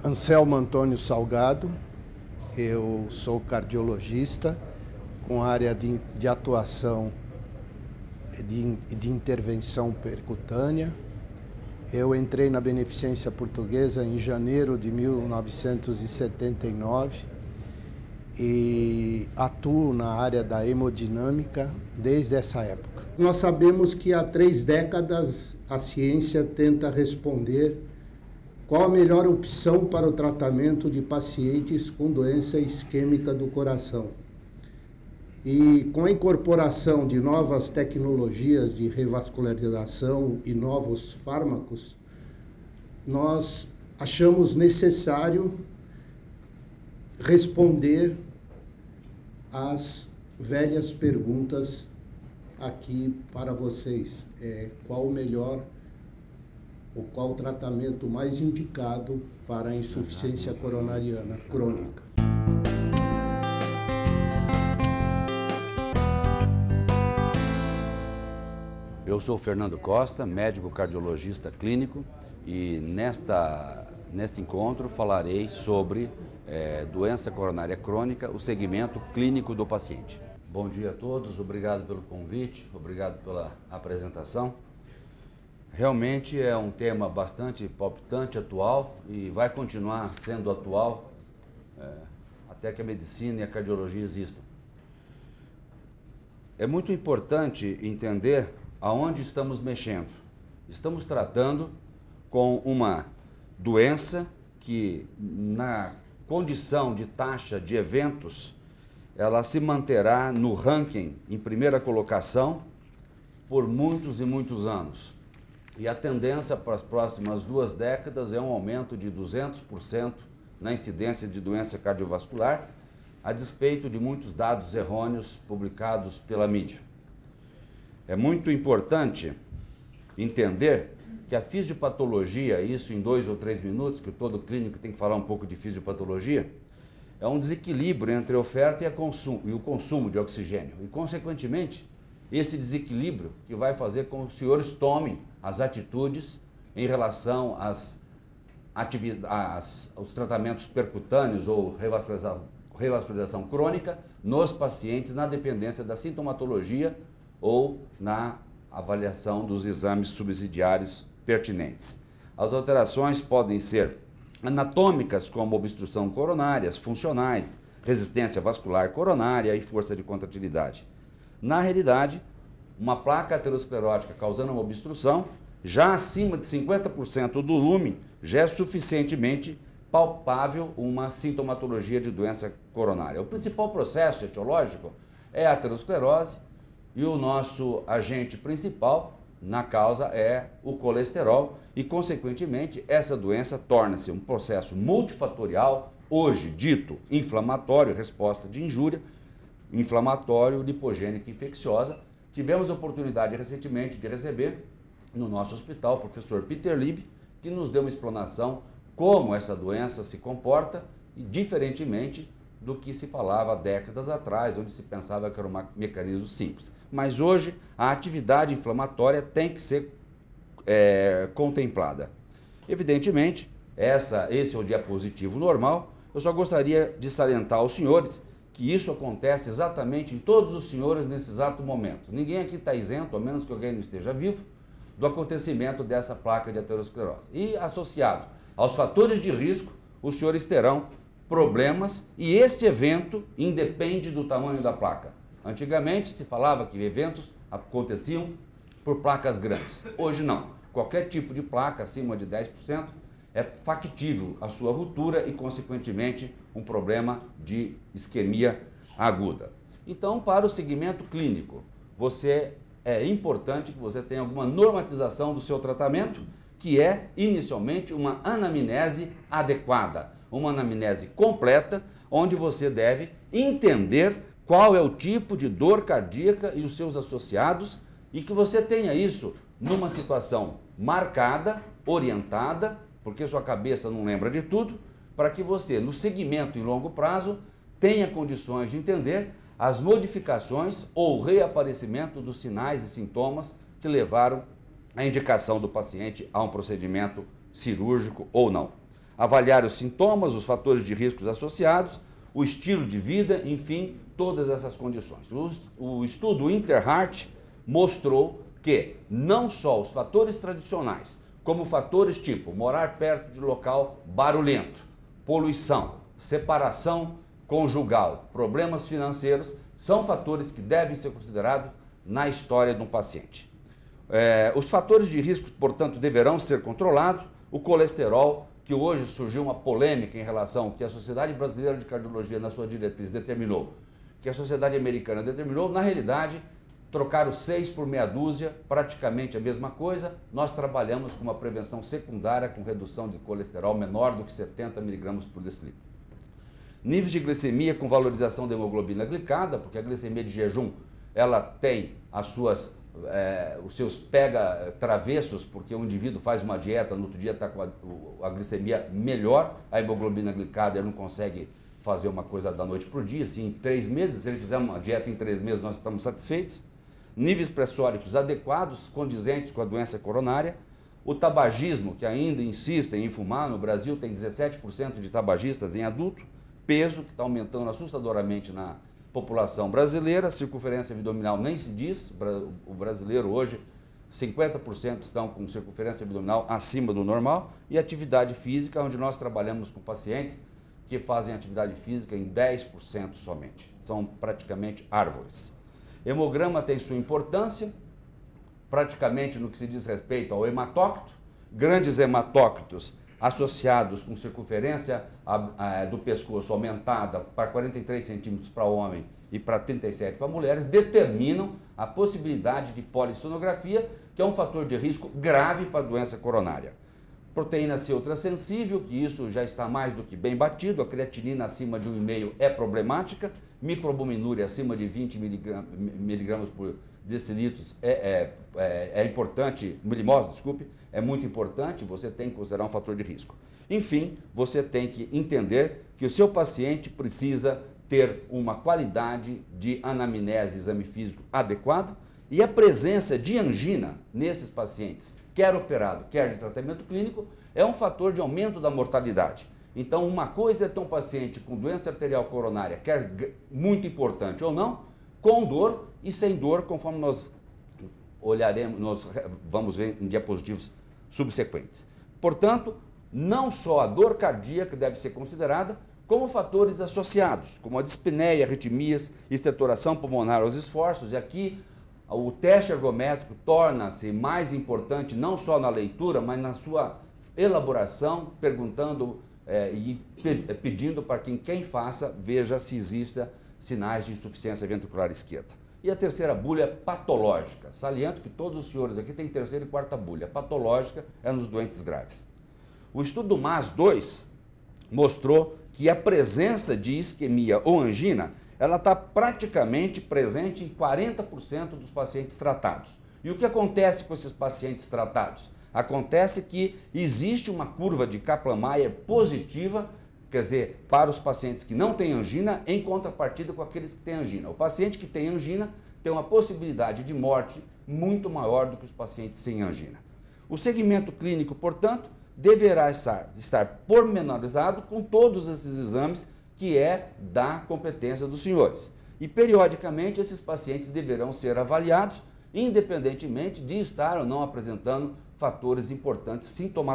Anselmo Antônio Salgado, eu sou cardiologista com área de atuação de intervenção percutânea. Eu entrei na Beneficência Portuguesa em janeiro de 1979 e atuo na área da hemodinâmica desde essa época. Nós sabemos que há 3 décadas a ciência tenta responder qual a melhor opção para o tratamento de pacientes com doença isquêmica do coração. E com a incorporação de novas tecnologias de revascularização e novos fármacos, nós achamos necessário responder às velhas perguntas aqui para vocês. Qual o melhor ou qual o tratamento mais indicado para a insuficiência coronariana crônica? Eu sou Fernando Costa, médico cardiologista clínico, e neste encontro falarei sobre doença coronária crônica, o segmento clínico do paciente. Bom dia a todos, obrigado pelo convite, obrigado pela apresentação. Realmente é um tema bastante palpitante, atual, e vai continuar sendo atual até que a medicina e a cardiologia existam. É muito importante entender aonde estamos mexendo. Estamos tratando com uma doença que, na condição de taxa de eventos, ela se manterá no ranking em primeira colocação por muitos e muitos anos. E a tendência para as próximas 2 décadas é um aumento de 200% na incidência de doença cardiovascular, a despeito de muitos dados errôneos publicados pela mídia. É muito importante entender que a fisiopatologia, isso em 2 ou 3 minutos, que todo clínico tem que falar um pouco de fisiopatologia, é um desequilíbrio entre a oferta e o consumo de oxigênio. E, consequentemente, esse desequilíbrio que vai fazer com que os senhores tomem as atitudes em relação aos tratamentos percutâneos ou revascularização crônica nos pacientes, na dependência da sintomatologia ou na avaliação dos exames subsidiários pertinentes. As alterações podem ser anatômicas, como obstrução coronária, funcionais, resistência vascular coronária e força de contratilidade. Na realidade, uma placa aterosclerótica causando uma obstrução, já acima de 50% do lumen, já é suficientemente palpável uma sintomatologia de doença coronária. O principal processo etiológico é a aterosclerose e o nosso agente principal na causa é o colesterol e, consequentemente, essa doença torna-se um processo multifatorial, hoje dito inflamatório, resposta de injúria, inflamatório, lipogênica infecciosa. Tivemos a oportunidade recentemente de receber no nosso hospital o professor Peter Lieb, que nos deu uma explanação como essa doença se comporta, e diferentemente do que se falava há décadas atrás, onde se pensava que era um mecanismo simples. Mas hoje a atividade inflamatória tem que ser contemplada. Evidentemente, esse é o diapositivo normal. Eu só gostaria de salientar aos senhores que isso acontece exatamente em todos os senhores nesse exato momento. Ninguém aqui está isento, a menos que alguém não esteja vivo, do acontecimento dessa placa de aterosclerose. E associado aos fatores de risco, os senhores terão problemas e este evento independe do tamanho da placa. Antigamente se falava que eventos aconteciam por placas grandes. Hoje não. Qualquer tipo de placa acima de 10% é factível a sua ruptura e, consequentemente, um problema de isquemia aguda. Então, para o segmento clínico, é importante que você tenha alguma normatização do seu tratamento, que é, inicialmente, uma anamnese adequada, uma anamnese completa, onde você deve entender qual é o tipo de dor cardíaca e os seus associados, e que você tenha isso numa situação marcada, orientada, porque sua cabeça não lembra de tudo, para que você, no segmento em longo prazo, tenha condições de entender as modificações ou reaparecimento dos sinais e sintomas que levaram à indicação do paciente a um procedimento cirúrgico ou não. avaliar os sintomas, os fatores de riscos associados, o estilo de vida, enfim, todas essas condições. O estudo Interheart mostrou que não só os fatores tradicionais, como fatores tipo morar perto de local barulhento, poluição, separação conjugal, problemas financeiros, são fatores que devem ser considerados na história de um paciente. Os fatores de risco, portanto, deverão ser controlados. O colesterol, que hoje surgiu uma polêmica em relação ao que a Sociedade Brasileira de Cardiologia, na sua diretriz, determinou, que a Sociedade Americana determinou, na realidade, trocaram 6 por meia dúzia, praticamente a mesma coisa. Nós trabalhamos com uma prevenção secundária com redução de colesterol menor do que 70 mg por decilitro. Níveis de glicemia com valorização da hemoglobina glicada, porque a glicemia de jejum ela tem os seus pega-travessos, porque o indivíduo faz uma dieta, no outro dia está com a glicemia melhor, a hemoglobina glicada ele não consegue fazer uma coisa da noite para o dia, assim, em 3 meses, se ele fizer uma dieta em 3 meses nós estamos satisfeitos. Níveis pressóricos adequados, condizentes com a doença coronária. O tabagismo, que ainda insistem em fumar, no Brasil tem 17% de tabagistas em adulto. Peso, que está aumentando assustadoramente na população brasileira. Circunferência abdominal nem se diz. O brasileiro hoje, 50% estão com circunferência abdominal acima do normal. E atividade física, onde nós trabalhamos com pacientes que fazem atividade física em 10% somente. São praticamente árvores. Hemograma tem sua importância, praticamente no que se diz respeito ao hematócrito. Grandes hematócritos associados com circunferência do pescoço aumentada para 43 centímetros para homem e para 37 para mulheres, determinam a possibilidade de polissonografia, que é um fator de risco grave para a doença coronária. Proteína C ultrassensível, que isso já está mais do que bem batido, a creatinina acima de 1,5 é problemática, microalbuminúria acima de 20 miligramas por decilitros é importante, milimose, desculpe, é muito importante, você tem que considerar um fator de risco. Enfim, você tem que entender que o seu paciente precisa ter uma qualidade de anamnese, exame físico adequado, e a presença de angina nesses pacientes, quer operado, quer de tratamento clínico, é um fator de aumento da mortalidade. Então, uma coisa é ter um paciente com doença arterial coronária, quer muito importante ou não, com dor e sem dor, conforme nós olharemos, nós vamos ver em diapositivos subsequentes. Portanto, não só a dor cardíaca deve ser considerada, como fatores associados, como a dispneia, arritmias, estertoração pulmonar aos esforços, e aqui o teste ergométrico torna-se mais importante não só na leitura, mas na sua elaboração, perguntando e pedindo para que quem faça veja se exista sinais de insuficiência ventricular esquerda. E a terceira bulha é patológica. Saliento que todos os senhores aqui têm terceira e quarta bulha. Patológica é nos doentes graves. O estudo do MAS-2 mostrou que a presença de isquemia ou angina ela está praticamente presente em 40% dos pacientes tratados. E o que acontece com esses pacientes tratados? Acontece que existe uma curva de Kaplan-Meier positiva, quer dizer, para os pacientes que não têm angina, em contrapartida com aqueles que têm angina. O paciente que tem angina tem uma possibilidade de morte muito maior do que os pacientes sem angina. O segmento clínico, portanto, deverá estar pormenorizado com todos esses exames que é da competência dos senhores. E, periodicamente, esses pacientes deverão ser avaliados, independentemente de estar ou não apresentando fatores importantes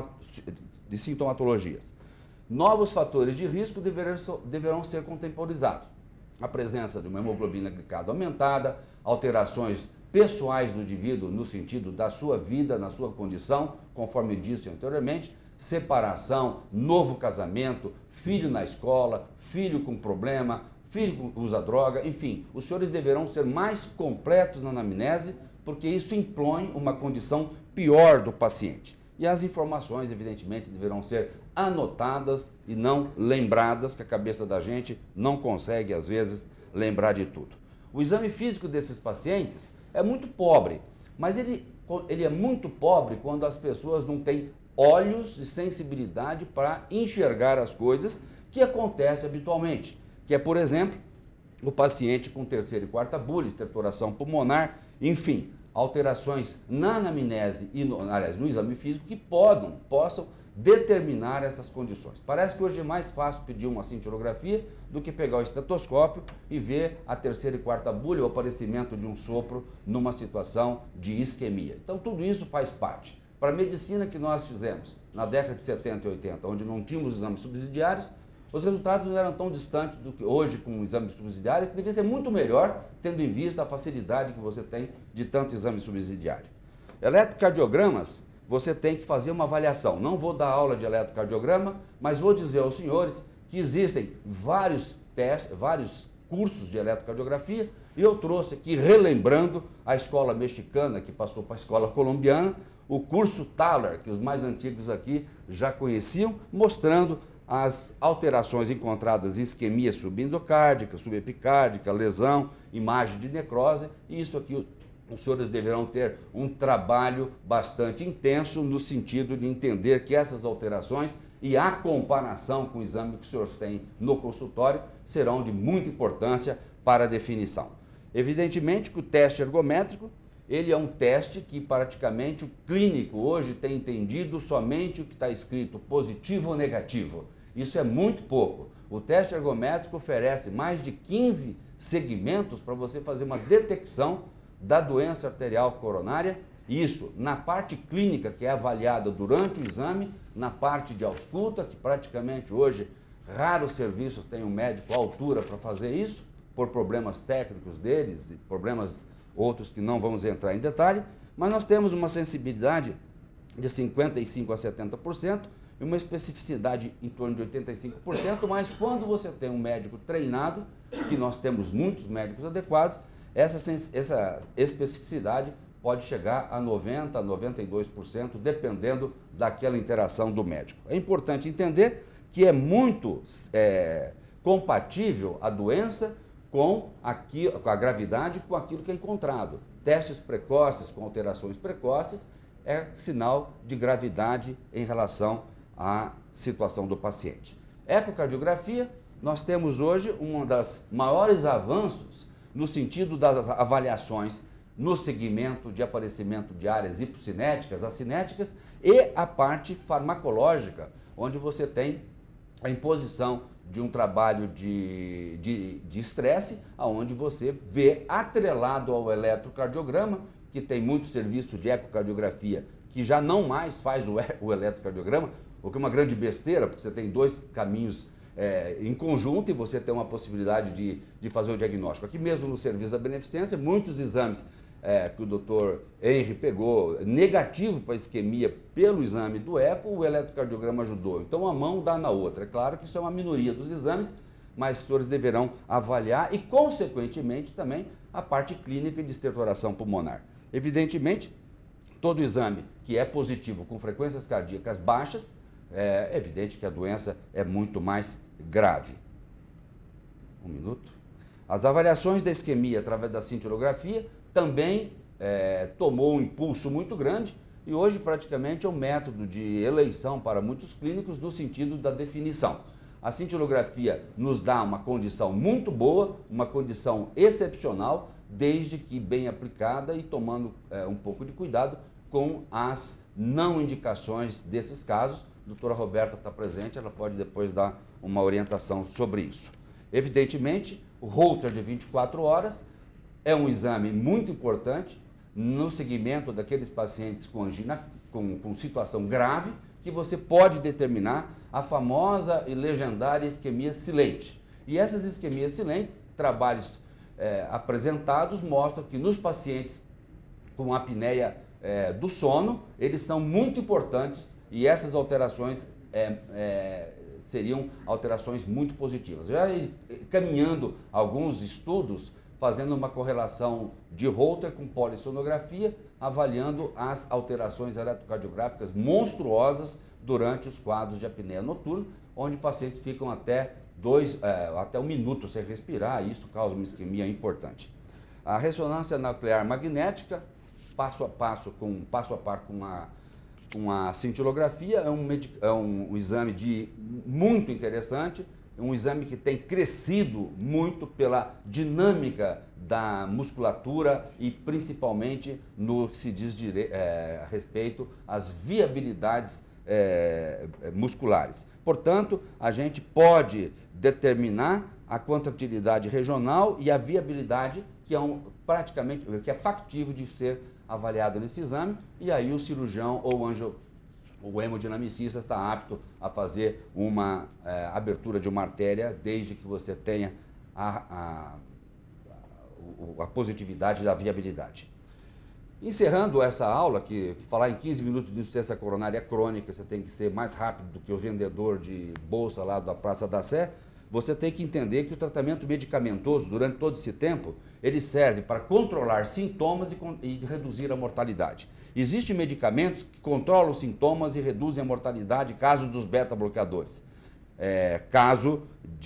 de sintomatologias. Novos fatores de risco deverão ser contemporizados. A presença de uma hemoglobina glicada aumentada, alterações pessoais do indivíduo no sentido da sua vida, na sua condição, conforme disse anteriormente, separação, novo casamento, filho na escola, filho com problema, filho que usa droga, enfim, os senhores deverão ser mais completos na anamnese, porque isso impõe uma condição pior do paciente. E as informações, evidentemente, deverão ser anotadas e não lembradas, que a cabeça da gente não consegue, às vezes, lembrar de tudo. O exame físico desses pacientes é muito pobre, mas ele é muito pobre quando as pessoas não têm olhos e sensibilidade para enxergar as coisas que acontecem habitualmente, que é, por exemplo, o paciente com terceira e quarta bulha, estertoração pulmonar, enfim, alterações na anamnese e no exame físico que possam determinar essas condições. Parece que hoje é mais fácil pedir uma cintilografia do que pegar o estetoscópio e ver a terceira e quarta bulha, o aparecimento de um sopro numa situação de isquemia. Então tudo isso faz parte. Para a medicina que nós fizemos na década de 70 e 80, onde não tínhamos exames subsidiários, os resultados não eram tão distantes do que hoje com o exame subsidiário, que devia ser muito melhor, tendo em vista a facilidade que você tem de tanto exame subsidiário. Eletrocardiogramas, você tem que fazer uma avaliação. Não vou dar aula de eletrocardiograma, mas vou dizer aos senhores que existem vários testes, vários cursos de eletrocardiografia, e eu trouxe aqui, relembrando a escola mexicana que passou para a escola colombiana, o curso Thaler, que os mais antigos aqui já conheciam, mostrando as alterações encontradas em isquemia subendocárdica, subepicárdica, lesão, imagem de necrose, e isso aqui os senhores deverão ter um trabalho bastante intenso no sentido de entender que essas alterações e a comparação com o exame que os senhores têm no consultório serão de muita importância para a definição. Evidentemente que o teste ergométrico, ele é um teste que praticamente o clínico hoje tem entendido somente o que está escrito positivo ou negativo. Isso é muito pouco. O teste ergométrico oferece mais de 15 segmentos para você fazer uma detecção da doença arterial coronária, isso na parte clínica, que é avaliada durante o exame, na parte de ausculta, que praticamente hoje raros serviços têm um médico à altura para fazer isso, por problemas técnicos deles e problemas outros que não vamos entrar em detalhe, mas nós temos uma sensibilidade de 55% a 70% e uma especificidade em torno de 85%, mas quando você tem um médico treinado, que nós temos muitos médicos adequados, essa especificidade pode chegar a 90%, a 92%, dependendo daquela interação do médico. É importante entender que é muito compatível a doença com a gravidade, com aquilo que é encontrado. Testes precoces com alterações precoces é sinal de gravidade em relação à situação do paciente. Ecocardiografia, nós temos hoje um dos maiores avanços no sentido das avaliações no segmento de aparecimento de áreas hipocinéticas, acinéticas e a parte farmacológica, onde você tem a imposição de um trabalho de estresse, onde você vê atrelado ao eletrocardiograma, que tem muito serviço de ecocardiografia, que já não mais faz o eletrocardiograma, o que é uma grande besteira, porque você tem dois caminhos em conjunto e você tem uma possibilidade de fazer o diagnóstico. Aqui mesmo no serviço da beneficência, muitos exames que o doutor Henry pegou negativo para isquemia pelo exame do eco, o eletrocardiograma ajudou. Então a mão dá na outra. É claro que isso é uma minoria dos exames, mas os senhores deverão avaliar e, consequentemente, também a parte clínica de estertoração pulmonar. Evidentemente, todo exame que é positivo com frequências cardíacas baixas, é evidente que a doença é muito mais grave. Um minuto. As avaliações da isquemia através da cintilografia também tomou um impulso muito grande e hoje praticamente é um método de eleição para muitos clínicos no sentido da definição. A cintilografia nos dá uma condição muito boa, uma condição excepcional, desde que bem aplicada e tomando um pouco de cuidado com as não indicações desses casos. A doutora Roberta está presente, ela pode depois dar uma orientação sobre isso. Evidentemente, o Holter de 24 horas é um exame muito importante no segmento daqueles pacientes com angina, com situação grave, que você pode determinar a famosa e legendária isquemia silente. E essas isquemias silentes, trabalhos apresentados, mostram que nos pacientes com apneia do sono, eles são muito importantes e essas alterações seriam alterações muito positivas. Já caminhando alguns estudos, fazendo uma correlação de Holter com polissonografia, avaliando as alterações eletrocardiográficas monstruosas durante os quadros de apneia noturna, onde pacientes ficam até 1 minuto sem respirar, e isso causa uma isquemia importante. A ressonância nuclear magnética, passo a par com a cintilografia, é um exame muito interessante, um exame que tem crescido muito pela dinâmica da musculatura e principalmente no que se diz a respeito às viabilidades musculares. Portanto, a gente pode determinar a contratilidade regional e a viabilidade, que é factível de ser avaliado nesse exame, e aí o cirurgião ou o hemodinamicista está apto a fazer uma abertura de uma artéria, desde que você tenha a positividade da viabilidade. Encerrando essa aula, que falar em 15 minutos de insuficiência coronária crônica, você tem que ser mais rápido do que o vendedor de bolsa lá da Praça da Sé, você tem que entender que o tratamento medicamentoso, durante todo esse tempo, ele serve para controlar sintomas e reduzir a mortalidade. Existem medicamentos que controlam os sintomas e reduzem a mortalidade, caso dos beta-bloqueadores, caso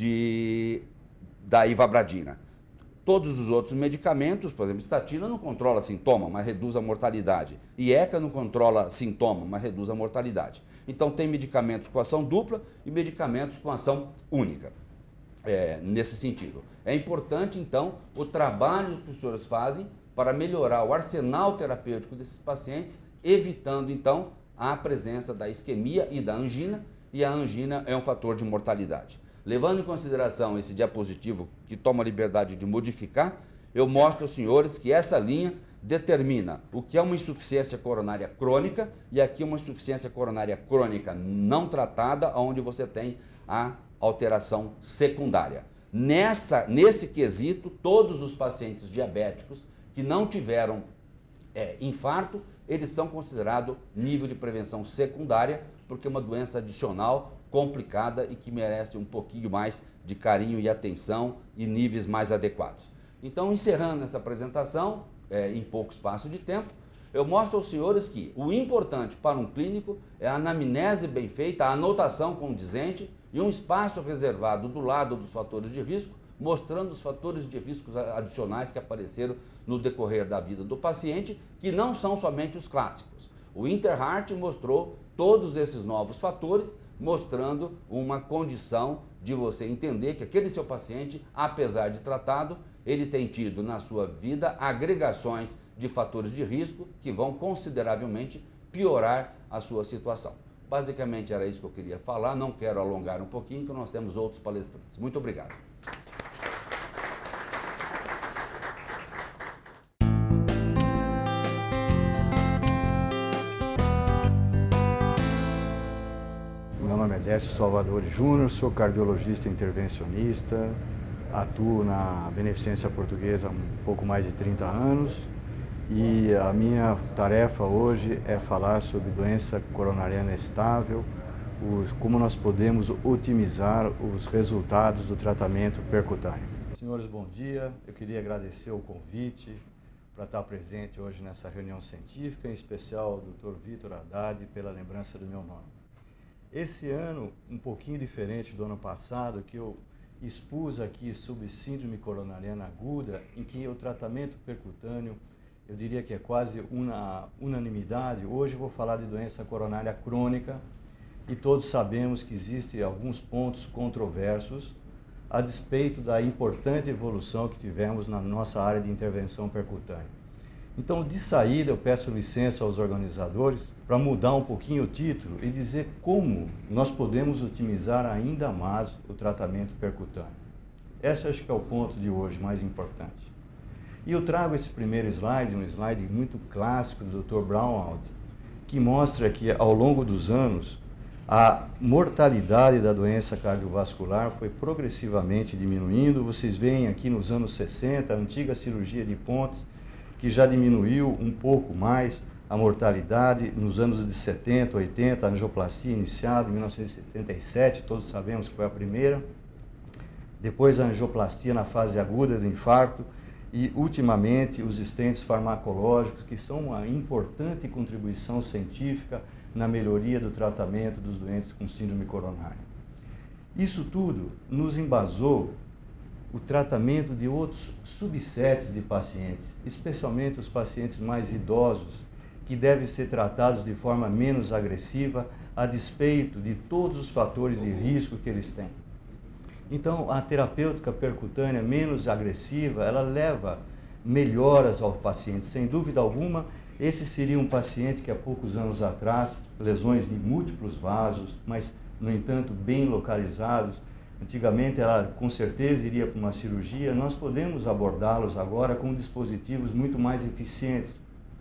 da ivabradina. Todos os outros medicamentos, por exemplo, estatina não controla sintoma, mas reduz a mortalidade. IECA não controla sintoma, mas reduz a mortalidade. Então tem medicamentos com ação dupla e medicamentos com ação única. Nesse sentido. É importante, então, o trabalho que os senhores fazem para melhorar o arsenal terapêutico desses pacientes, evitando, então, a presença da isquemia e da angina, e a angina é um fator de mortalidade. Levando em consideração esse diapositivo que toma a liberdade de modificar, eu mostro aos senhores que essa linha determina o que é uma insuficiência coronária crônica, e aqui uma insuficiência coronária crônica não tratada, onde você tem a alteração secundária. Nesse quesito, todos os pacientes diabéticos que não tiveram infarto, eles são considerados nível de prevenção secundária, porque é uma doença adicional, complicada e que merece um pouquinho mais de carinho e atenção e níveis mais adequados. Então, encerrando essa apresentação, em pouco espaço de tempo, eu mostro aos senhores que o importante para um clínico é a anamnese bem feita, a anotação condizente e um espaço reservado do lado dos fatores de risco, mostrando os fatores de riscos adicionais que apareceram no decorrer da vida do paciente, que não são somente os clássicos. O Interheart mostrou todos esses novos fatores, mostrando uma condição de você entender que aquele seu paciente, apesar de tratado, ele tem tido na sua vida agregações de fatores de risco que vão consideravelmente piorar a sua situação. Basicamente era isso que eu queria falar, não quero alongar um pouquinho, que nós temos outros palestrantes. Muito obrigado. Meu nome é Décio Salvador Júnior, sou cardiologista intervencionista, atuo na Beneficência Portuguesa há um pouco mais de 30 anos e a minha tarefa hoje é falar sobre doença coronariana estável, como nós podemos otimizar os resultados do tratamento percutâneo. Senhores, bom dia. Eu queria agradecer o convite para estar presente hoje nessa reunião científica, em especial ao Dr. Vitor Haddad pela lembrança do meu nome. Esse ano, um pouquinho diferente do ano passado, que eu expus aqui sobre síndrome coronariana aguda, em que o tratamento percutâneo, eu diria que é quase uma unanimidade. Hoje eu vou falar de doença coronária crônica e todos sabemos que existem alguns pontos controversos a despeito da importante evolução que tivemos na nossa área de intervenção percutânea. Então, de saída, eu peço licença aos organizadores para mudar um pouquinho o título e dizer como nós podemos otimizar ainda mais o tratamento percutâneo. Esse acho que é o ponto de hoje mais importante. E eu trago esse primeiro slide, um slide muito clássico do Dr. Braunwald, que mostra que ao longo dos anos a mortalidade da doença cardiovascular foi progressivamente diminuindo. Vocês veem aqui nos anos 60, a antiga cirurgia de pontes, que já diminuiu um pouco mais a mortalidade. Nos anos de 70, 80, a angioplastia iniciada em 1977, todos sabemos que foi a primeira. Depois a angioplastia na fase aguda do infarto e, ultimamente, os stents farmacológicos, que são uma importante contribuição científica na melhoria do tratamento dos doentes com síndrome coronária. Isso tudo nos embasou o tratamento de outros subsets de pacientes, especialmente os pacientes mais idosos, que devem ser tratados de forma menos agressiva, a despeito de todos os fatores de risco que eles têm. Então, a terapêutica percutânea menos agressiva, ela leva melhoras ao paciente, sem dúvida alguma, Esse seria um paciente que há poucos anos atrás, lesões de múltiplos vasos, mas, no entanto, bem localizados. Antigamente ela com certeza iria para uma cirurgia. Nós podemos abordá-los agora com dispositivos muito mais eficientes.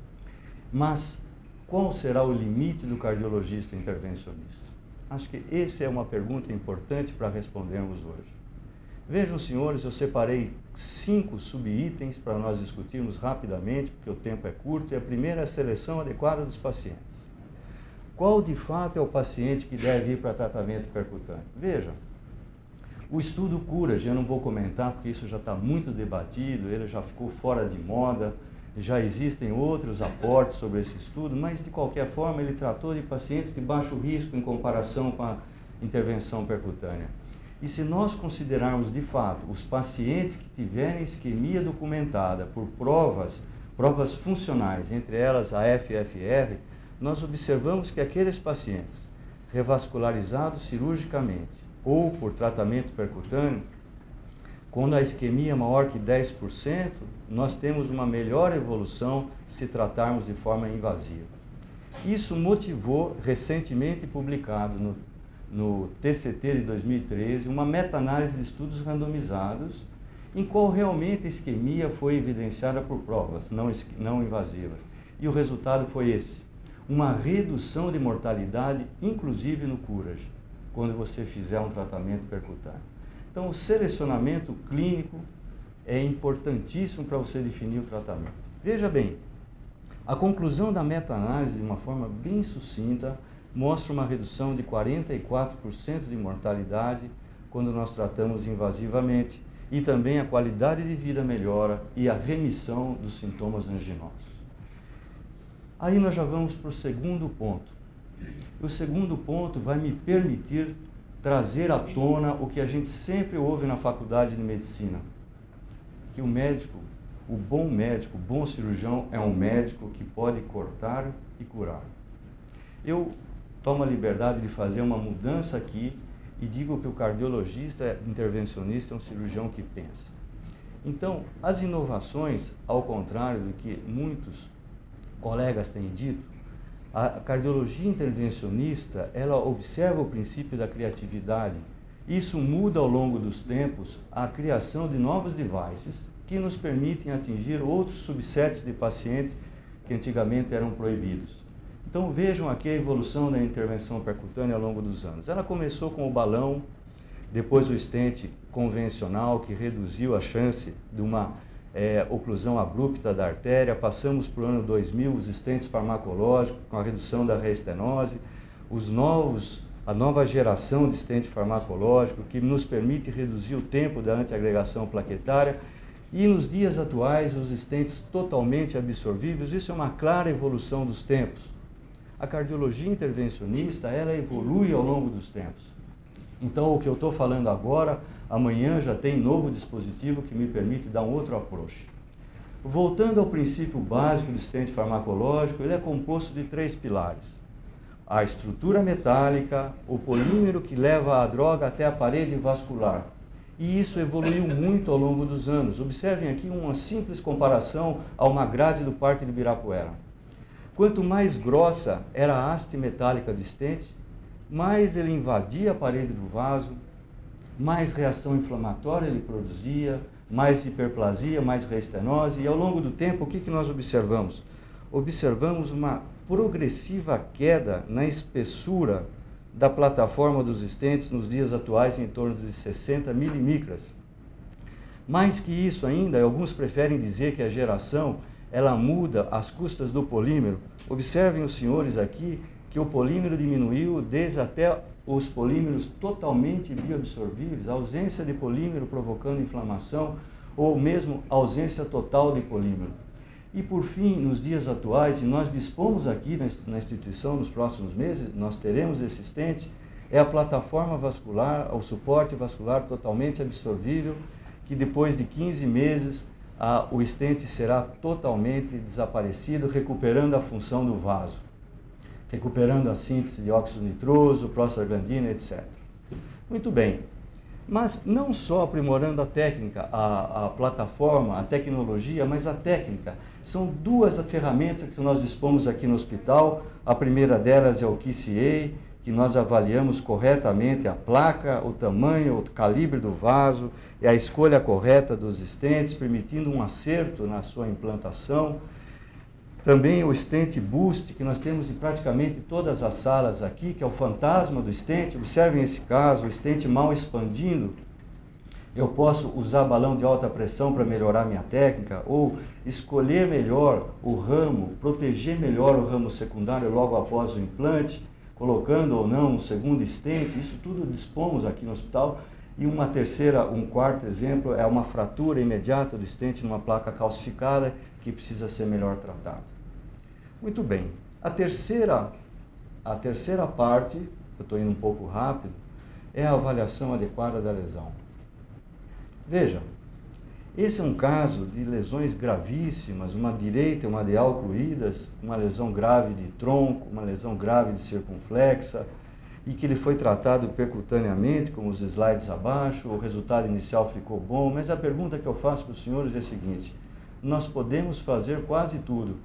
Mas qual será o limite do cardiologista intervencionista? Acho que essa é uma pergunta importante para respondermos hoje. Vejam, senhores, eu separei 5 subitens para nós discutirmos rapidamente, porque o tempo é curto, e a primeira é a seleção adequada dos pacientes. Qual, de fato, é o paciente que deve ir para tratamento percutâneo? Veja, o estudo Courage, eu não vou comentar, porque isso já está muito debatido, ele já ficou fora de moda, já existem outros aportes sobre esse estudo, mas, de qualquer forma, ele tratou de pacientes de baixo risco em comparação com a intervenção percutânea. E se nós considerarmos, de fato, os pacientes que tiverem isquemia documentada por provas funcionais, entre elas a FFR, nós observamos que aqueles pacientes revascularizados cirurgicamente ou por tratamento percutâneo, quando a isquemia é maior que 10%, nós temos uma melhor evolução se tratarmos de forma invasiva. Isso motivou, recentemente publicado no TCT de 2013, uma meta-análise de estudos randomizados, em qual realmente a isquemia foi evidenciada por provas não invasivas. E o resultado foi esse: uma redução de mortalidade, inclusive no Courage, quando você fizer um tratamento percutâneo. Então, o selecionamento clínico é importantíssimo para você definir o tratamento. Veja bem, a conclusão da meta-análise, de uma forma bem sucinta, mostra uma redução de 44% de mortalidade quando nós tratamos invasivamente, e também a qualidade de vida melhora e a remissão dos sintomas anginosos. Aí nós já vamos para o segundo ponto. O segundo ponto vai me permitir trazer à tona o que a gente sempre ouve na faculdade de medicina, que o médico, o bom cirurgião é um médico que pode cortar e curar. Eu tomo a liberdade de fazer uma mudança aqui e digo que o cardiologista intervencionista é um cirurgião que pensa. Então, as inovações, ao contrário do que muitos colegas têm dito, a cardiologia intervencionista, ela observa o princípio da criatividade. Isso muda ao longo dos tempos a criação de novos devices que nos permitem atingir outros subsets de pacientes que antigamente eram proibidos. Então vejam aqui a evolução da intervenção percutânea ao longo dos anos. Ela começou com o balão, depois o stent convencional, que reduziu a chance de uma oclusão abrupta da artéria. Passamos para o ano 2000 os stents farmacológicos, com a redução da reestenose, a nova geração de stent farmacológico, que nos permite reduzir o tempo da antiagregação plaquetária, e nos dias atuais os stents totalmente absorvíveis. Isso é uma clara evolução dos tempos. A cardiologia intervencionista, ela evolui ao longo dos tempos. Então, o que eu estou falando agora, amanhã já tem novo dispositivo que me permite dar um outro approach. Voltando ao princípio básico do stent farmacológico, ele é composto de 3 pilares: a estrutura metálica, o polímero que leva a droga até a parede vascular. E isso evoluiu muito ao longo dos anos. Observem aqui uma simples comparação a uma grade do Parque de Ibirapuera. Quanto mais grossa era a haste metálica do stent, mais ele invadia a parede do vaso, mais reação inflamatória ele produzia, mais hiperplasia, mais reestenose. E ao longo do tempo, o que nós observamos? Observamos uma progressiva queda na espessura da plataforma dos stents nos dias atuais, em torno de 60 milimicras. Mais que isso ainda, alguns preferem dizer que a geração ela muda às custas do polímero. Observem os senhores aqui que o polímero diminuiu desde até os polímeros totalmente bioabsorvíveis, a ausência de polímero provocando inflamação ou mesmo ausência total de polímero. E por fim, nos dias atuais, e nós dispomos aqui na instituição nos próximos meses, nós teremos esse stent, é a plataforma vascular, o suporte vascular totalmente absorvível, que depois de 15 meses o stent será totalmente desaparecido, recuperando a função do vaso, recuperando a síntese de óxido nitroso, prostaglandina, etc. Muito bem. Mas não só aprimorando a técnica, a plataforma, a tecnologia, mas a técnica. São duas ferramentas que nós dispomos aqui no hospital. A primeira delas é o QCA, que nós avaliamos corretamente a placa, o tamanho, o calibre do vaso e a escolha correta dos stents, permitindo um acerto na sua implantação. Também o stent boost, que nós temos em praticamente todas as salas aqui, que é o fantasma do stent. Observem esse caso, o stent mal expandindo. Eu posso usar balão de alta pressão para melhorar minha técnica, ou escolher melhor o ramo, proteger melhor o ramo secundário logo após o implante, colocando ou não um segundo stent. Isso tudo dispomos aqui no hospital. E um quarto exemplo é uma fratura imediata do stent numa placa calcificada que precisa ser melhor tratada. Muito bem. A terceira parte, eu estou indo um pouco rápido, é a avaliação adequada da lesão. Veja, esse é um caso de lesões gravíssimas, uma direita e uma dial ocluídas, uma lesão grave de tronco, uma lesão grave de circunflexa, e que ele foi tratado percutaneamente, como os slides abaixo. O resultado inicial ficou bom, mas a pergunta que eu faço para os senhores é a seguinte: nós podemos fazer quase tudo,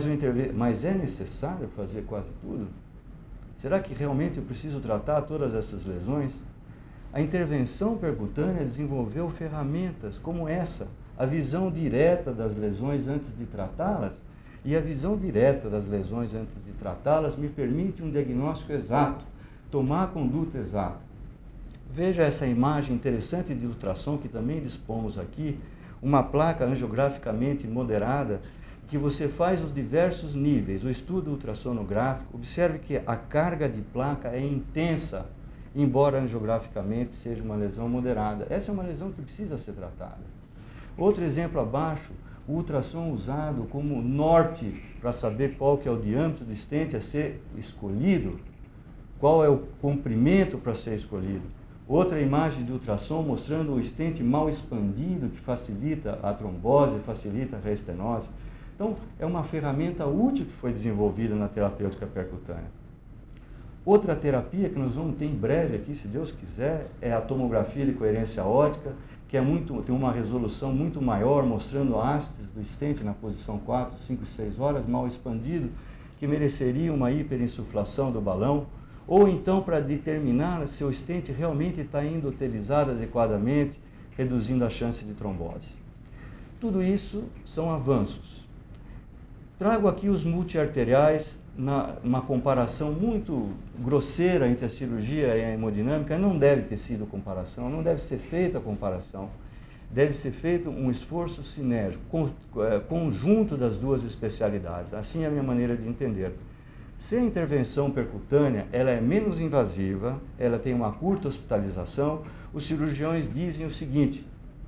mas é necessário fazer quase tudo? Será que realmente eu preciso tratar todas essas lesões? A intervenção percutânea desenvolveu ferramentas como essa, a visão direta das lesões antes de tratá-las, e a visão direta das lesões antes de tratá-las me permite um diagnóstico exato, tomar a conduta exata. Veja essa imagem interessante de ultrassom que também dispomos aqui, uma placa angiograficamente moderada, que você faz os diversos níveis, o estudo ultrassonográfico. Observe que a carga de placa é intensa, embora angiograficamente seja uma lesão moderada. Essa é uma lesão que precisa ser tratada. Outro exemplo abaixo, o ultrassom usado como norte para saber qual que é o diâmetro do stent a ser escolhido, qual é o comprimento para ser escolhido. Outra imagem de ultrassom mostrando o stent mal expandido, que facilita a trombose, facilita a reestenose. Então, é uma ferramenta útil que foi desenvolvida na terapêutica percutânea. Outra terapia que nós vamos ter em breve aqui, se Deus quiser, é a tomografia de coerência óptica, que tem uma resolução muito maior, mostrando hastes do stent na posição 4, 5 e 6 horas, mal expandido, que mereceria uma hiperinsuflação do balão, ou então para determinar se o stent realmente está indo utilizado adequadamente, reduzindo a chance de trombose. Tudo isso são avanços. Trago aqui os multiarteriais, uma comparação muito grosseira entre a cirurgia e a hemodinâmica. Não deve ter sido comparação, não deve ser feita a comparação. Deve ser feito um esforço sinérgico, conjunto das duas especialidades. Assim é a minha maneira de entender. Se a intervenção percutânea ela é menos invasiva, ela tem uma curta hospitalização, os cirurgiões dizem o seguinte: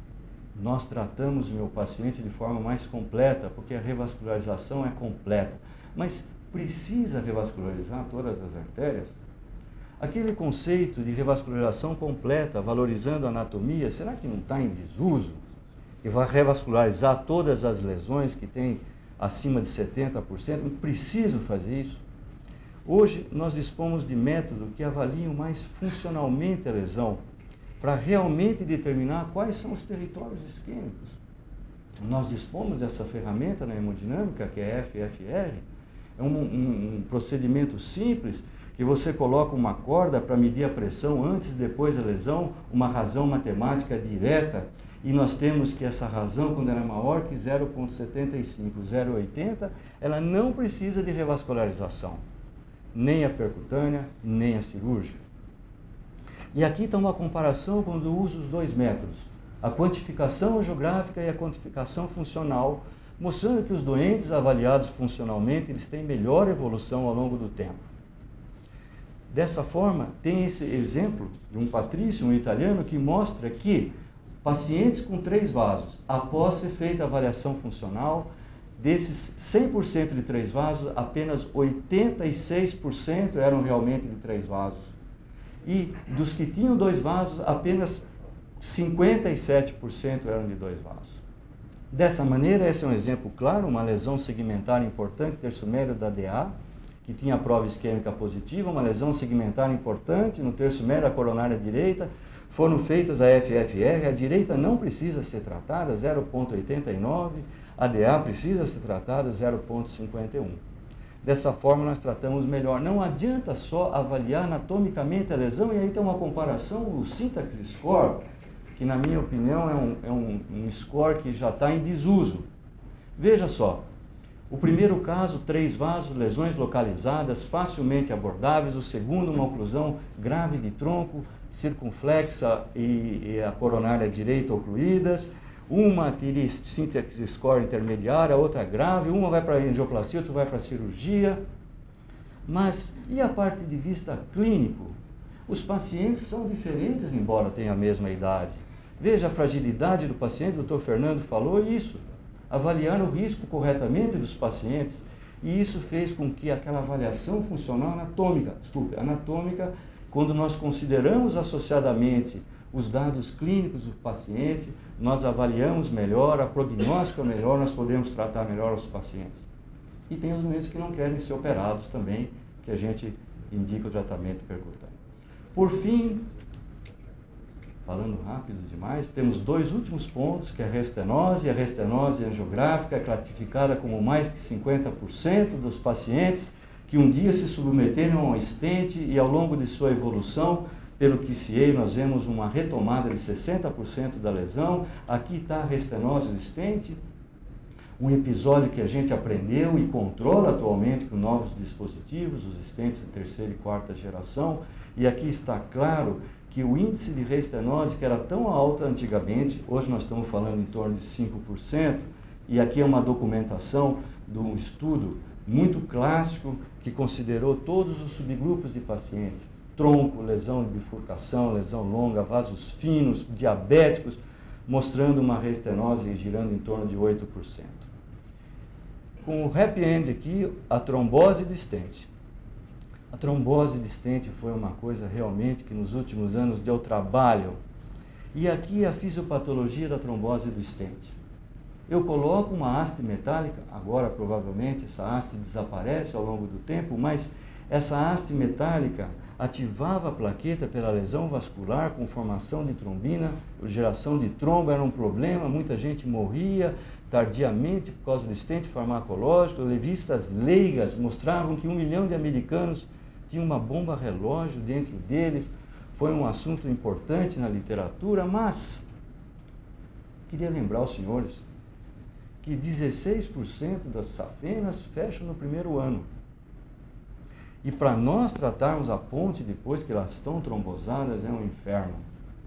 nós tratamos o meu paciente de forma mais completa, porque a revascularização é completa. Mas precisa revascularizar todas as artérias? Aquele conceito de revascularização completa, valorizando a anatomia, será que não está em desuso? E vai revascularizar todas as lesões que tem acima de 70%? Não preciso fazer isso? Hoje, nós dispomos de métodos que avaliam mais funcionalmente a lesão, para realmente determinar quais são os territórios isquêmicos. Nós dispomos dessa ferramenta na hemodinâmica, que é FFR. É um procedimento simples, que você coloca uma corda para medir a pressão antes e depois da lesão, uma razão matemática direta, e nós temos que essa razão, quando ela é maior que 0,75, 0,80, ela não precisa de revascularização, nem a percutânea, nem a cirúrgica. E aqui está uma comparação quando eu uso os dois métodos, a quantificação angiográfica e a quantificação funcional, mostrando que os doentes avaliados funcionalmente, eles têm melhor evolução ao longo do tempo. Dessa forma, tem esse exemplo de um Patrício, um italiano, que mostra que pacientes com 3 vasos, após ser feita a avaliação funcional, desses 100% de 3 vasos, apenas 86% eram realmente de 3 vasos. E dos que tinham 2 vasos, apenas 57% eram de 2 vasos. Dessa maneira, esse é um exemplo claro, uma lesão segmentar importante, terço médio da DA, que tinha a prova isquêmica positiva, uma lesão segmentar importante no terço médio da coronária direita, foram feitas a FFR, a direita não precisa ser tratada, 0,89, a DA precisa ser tratada, 0,51. Dessa forma nós tratamos melhor. Não adianta só avaliar anatomicamente a lesão, e aí tem uma comparação, o Syntax Score, que na minha opinião é um score que já está em desuso. Veja só, o primeiro caso, 3 vasos, lesões localizadas, facilmente abordáveis. O segundo, uma oclusão grave de tronco, circunflexa e a coronária direita ocluídas. Uma teria Syntax Score intermediária, a outra grave, uma vai para a angioplastia, outra vai para a cirurgia. Mas, e a parte de vista clínico? Os pacientes são diferentes, embora tenham a mesma idade. Veja a fragilidade do paciente, o Dr. Fernando falou isso. Avaliar o risco corretamente dos pacientes, e isso fez com que aquela avaliação funcional anatômica, quando nós consideramos associadamente os dados clínicos do paciente, nós avaliamos melhor, a prognóstico é melhor, nós podemos tratar melhor os pacientes. E tem os doentes que não querem ser operados também, que a gente indica o tratamento percutâneo. Por fim, falando rápido demais, temos 2 últimos pontos, que é a restenose. A restenose angiográfica é classificada como mais que 50% dos pacientes que um dia se submeteram a um stent e ao longo de sua evolução, pelo QCA, nós vemos uma retomada de 60% da lesão. Aqui está a restenose do stent, um episódio que a gente aprendeu e controla atualmente com novos dispositivos, os stents de 3ª e 4ª geração. E aqui está claro que o índice de restenose, que era tão alto antigamente, hoje nós estamos falando em torno de 5%, e aqui é uma documentação de um estudo muito clássico que considerou todos os subgrupos de pacientes: tronco, lesão de bifurcação, lesão longa, vasos finos, diabéticos, mostrando uma restenose girando em torno de 8%. Com o happy end aqui, a trombose do stent. A trombose de stent foi uma coisa realmente que nos últimos anos deu trabalho. E aqui a fisiopatologia da trombose do stent. Eu coloco uma haste metálica, agora provavelmente essa haste desaparece ao longo do tempo, mas essa haste metálica ativava a plaqueta pela lesão vascular com formação de trombina, geração de trombo era um problema, muita gente morria tardiamente por causa do stent farmacológico. Revistas leigas mostravam que 1 milhão de americanos tinham uma bomba relógio dentro deles. Foi um assunto importante na literatura, mas queria lembrar aos senhores que 16% das safenas fecham no primeiro ano. E para nós tratarmos a ponte depois que elas estão trombosadas é um inferno.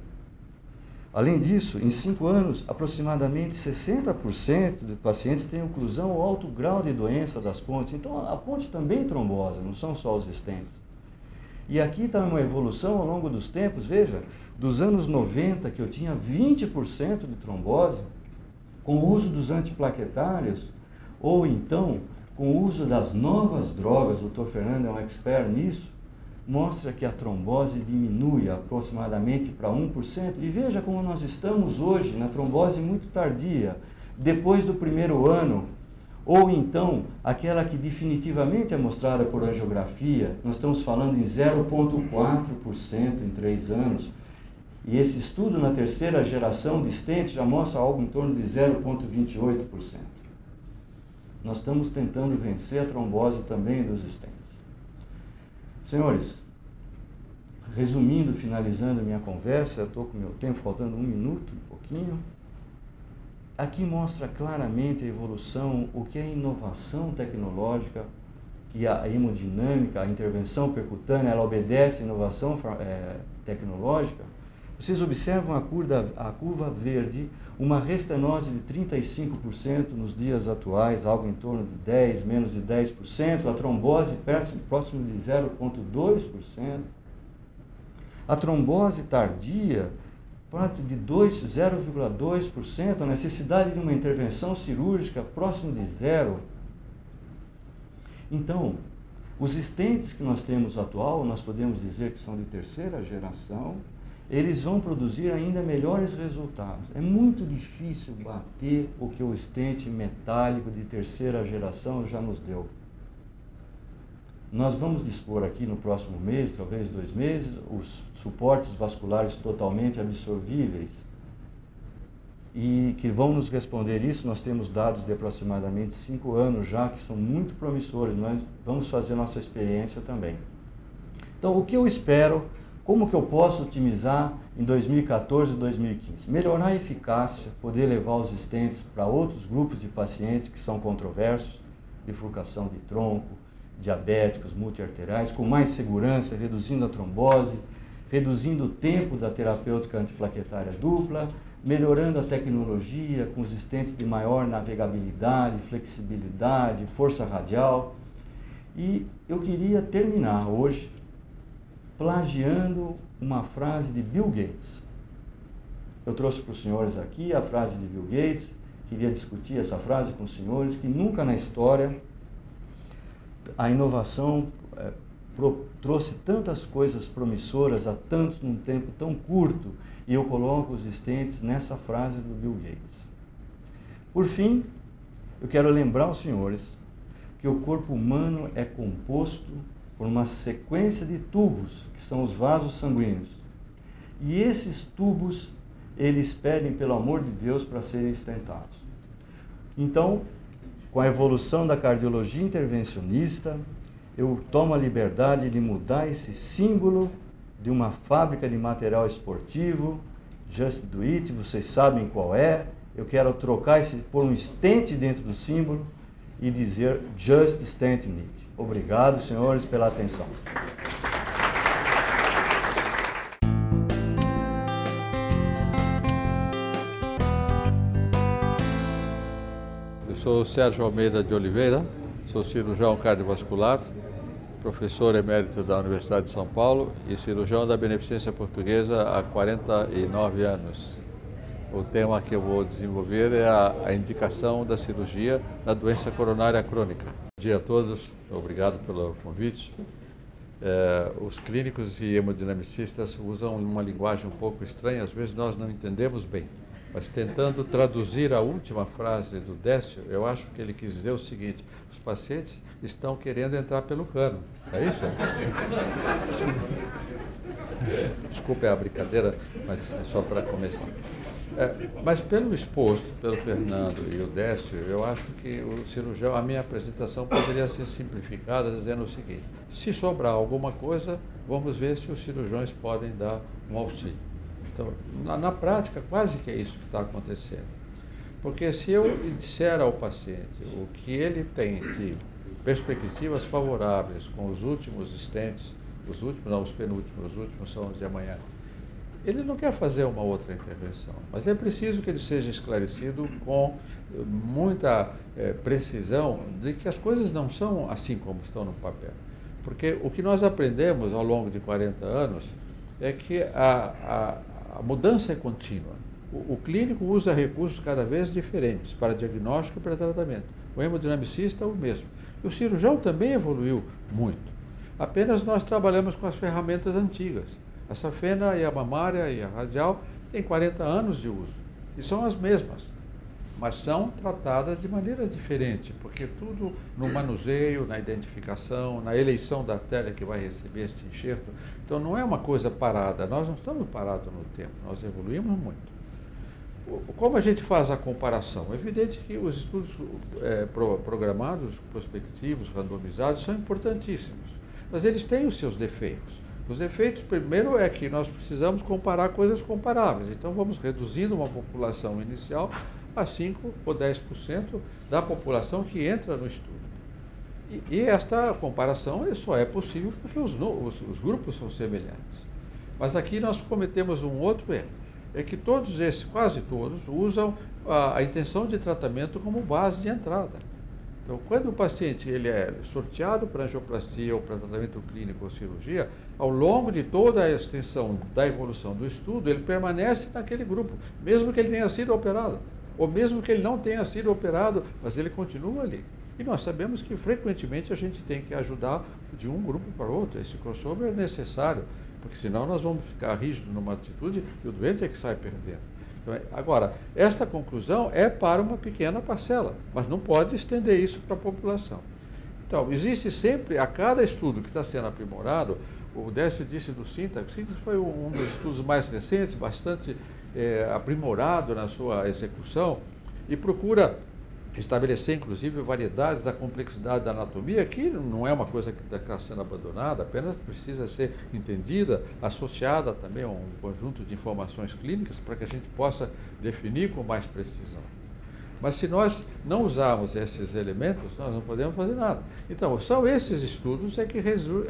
Além disso, em 5 anos, aproximadamente 60% de pacientes têm oclusão ou alto grau de doença das pontes. Então, a ponte também trombosa, não são só os stents. E aqui está uma evolução ao longo dos tempos. Veja, dos anos 90, que eu tinha 20% de trombose, com o uso dos antiplaquetários, ou então com o uso das novas drogas, o Dr. Fernando é um expert nisso, mostra que a trombose diminui aproximadamente para 1%. E veja como nós estamos hoje na trombose muito tardia, depois do primeiro ano, ou então aquela que definitivamente é mostrada por angiografia, nós estamos falando em 0,4% em 3 anos. E esse estudo na 3ª geração de stents já mostra algo em torno de 0,28%. Nós estamos tentando vencer a trombose também dos stents. Senhores, resumindo, finalizando a minha conversa, eu estou com o meu tempo faltando 1 minuto, um pouquinho. Aqui mostra claramente a evolução, o que é inovação tecnológica e a hemodinâmica, a intervenção percutânea, ela obedece à inovação tecnológica. Vocês observam a curva verde, uma restenose de 35% nos dias atuais, algo em torno de 10, menos de 10%, a trombose próximo de 0,2%, a trombose tardia de 0,2%, a necessidade de uma intervenção cirúrgica próximo de 0%. Então, os stents que nós temos atual, nós podemos dizer que são de 3ª geração, eles vão produzir ainda melhores resultados. É muito difícil bater o que o stent metálico de 3ª geração já nos deu. Nós vamos dispor aqui no próximo mês, talvez 2 meses, os suportes vasculares totalmente absorvíveis e que vão nos responder isso. Nós temos dados de aproximadamente 5 anos já, que são muito promissores. Nós vamos fazer nossa experiência também. Então, o que eu espero, como que eu posso otimizar em 2014 e 2015? Melhorar a eficácia, poder levar os stents para outros grupos de pacientes que são controversos, bifurcação de tronco, diabéticos, multiarteriais, com mais segurança, reduzindo a trombose, reduzindo o tempo da terapêutica antiplaquetária dupla, melhorando a tecnologia com os stents de maior navegabilidade, flexibilidade, força radial. E eu queria terminar hoje plagiando uma frase de Bill Gates. Eu trouxe para os senhores aqui a frase de Bill Gates, queria discutir essa frase com os senhores, que nunca na história a inovação trouxe tantas coisas promissoras a tantos num tempo tão curto, e eu coloco os stents nessa frase do Bill Gates. Por fim, eu quero lembrar aos senhores que o corpo humano é composto por uma sequência de tubos, que são os vasos sanguíneos. E esses tubos, eles pedem pelo amor de Deus para serem stentados. Então, com a evolução da cardiologia intervencionista, eu tomo a liberdade de mudar esse símbolo de uma fábrica de material esportivo, Just Do It, vocês sabem qual é. Eu quero trocar pôr um stent dentro do símbolo e dizer Just Stent in It. Obrigado, senhores, pela atenção. Eu sou o Sérgio Almeida de Oliveira, sou cirurgião cardiovascular, professor emérito da Universidade de São Paulo e cirurgião da Beneficência Portuguesa há 49 anos. O tema que eu vou desenvolver é a indicação da cirurgia na doença coronária crônica. Bom dia a todos, obrigado pelo convite. Os clínicos e hemodinamicistas usam uma linguagem um pouco estranha, às vezes nós não entendemos bem. Mas tentando traduzir a última frase do Décio, eu acho que ele quis dizer o seguinte: os pacientes estão querendo entrar pelo cano. É isso? Desculpe a brincadeira, mas é só para começar. Mas pelo exposto, pelo Fernando e o Décio, eu acho que o cirurgião, a minha apresentação poderia ser simplificada dizendo o seguinte: se sobrar alguma coisa, vamos ver se os cirurgiões podem dar um auxílio. Então, na prática, quase que é isso que está acontecendo. Porque se eu disser ao paciente o que ele tem de perspectivas favoráveis com os últimos stents, os penúltimos, os últimos são os de amanhã, ele não quer fazer uma outra intervenção, mas é preciso que ele seja esclarecido com muita precisão de que as coisas não são assim como estão no papel. Porque o que nós aprendemos ao longo de 40 anos é que a mudança é contínua. O clínico usa recursos cada vez diferentes para diagnóstico e para tratamento. O hemodinamicista é o mesmo. E o cirurgião também evoluiu muito. Apenas nós trabalhamos com as ferramentas antigas. A safena e a mamária e a radial têm 40 anos de uso. E são as mesmas, mas são tratadas de maneiras diferentes, porque tudo no manuseio, na identificação, na eleição da artéria que vai receber este enxerto. Então não é uma coisa parada, nós não estamos parados no tempo, nós evoluímos muito. Como a gente faz a comparação? É evidente que os estudos programados, prospectivos, randomizados, são importantíssimos, mas eles têm os seus defeitos. Os defeitos, primeiro, é que nós precisamos comparar coisas comparáveis, então vamos reduzindo uma população inicial a 5 ou 10% da população que entra no estudo. E esta comparação só é possível porque os grupos são semelhantes. Mas aqui nós cometemos um outro erro, é que todos esses, quase todos, usam a intenção de tratamento como base de entrada. Então, quando o paciente ele é sorteado para angioplastia ou para tratamento clínico ou cirurgia, ao longo de toda a extensão da evolução do estudo, ele permanece naquele grupo, mesmo que ele tenha sido operado, ou mesmo que ele não tenha sido operado, mas ele continua ali. E nós sabemos que frequentemente a gente tem que ajudar de um grupo para outro. Esse crossover é necessário, porque senão nós vamos ficar rígidos numa atitude e o doente é que sai perdendo. Então, agora, esta conclusão é para uma pequena parcela, mas não pode estender isso para a população. Então, existe sempre, a cada estudo que está sendo aprimorado, o Décio disse do Sintax, o Sintax foi um dos estudos mais recentes, bastante aprimorado na sua execução, e procura estabelecer, inclusive, variedades da complexidade da anatomia, que não é uma coisa que está sendo abandonada, apenas precisa ser entendida, associada também a um conjunto de informações clínicas para que a gente possa definir com mais precisão. Mas se nós não usarmos esses elementos, nós não podemos fazer nada. Então, são esses estudos que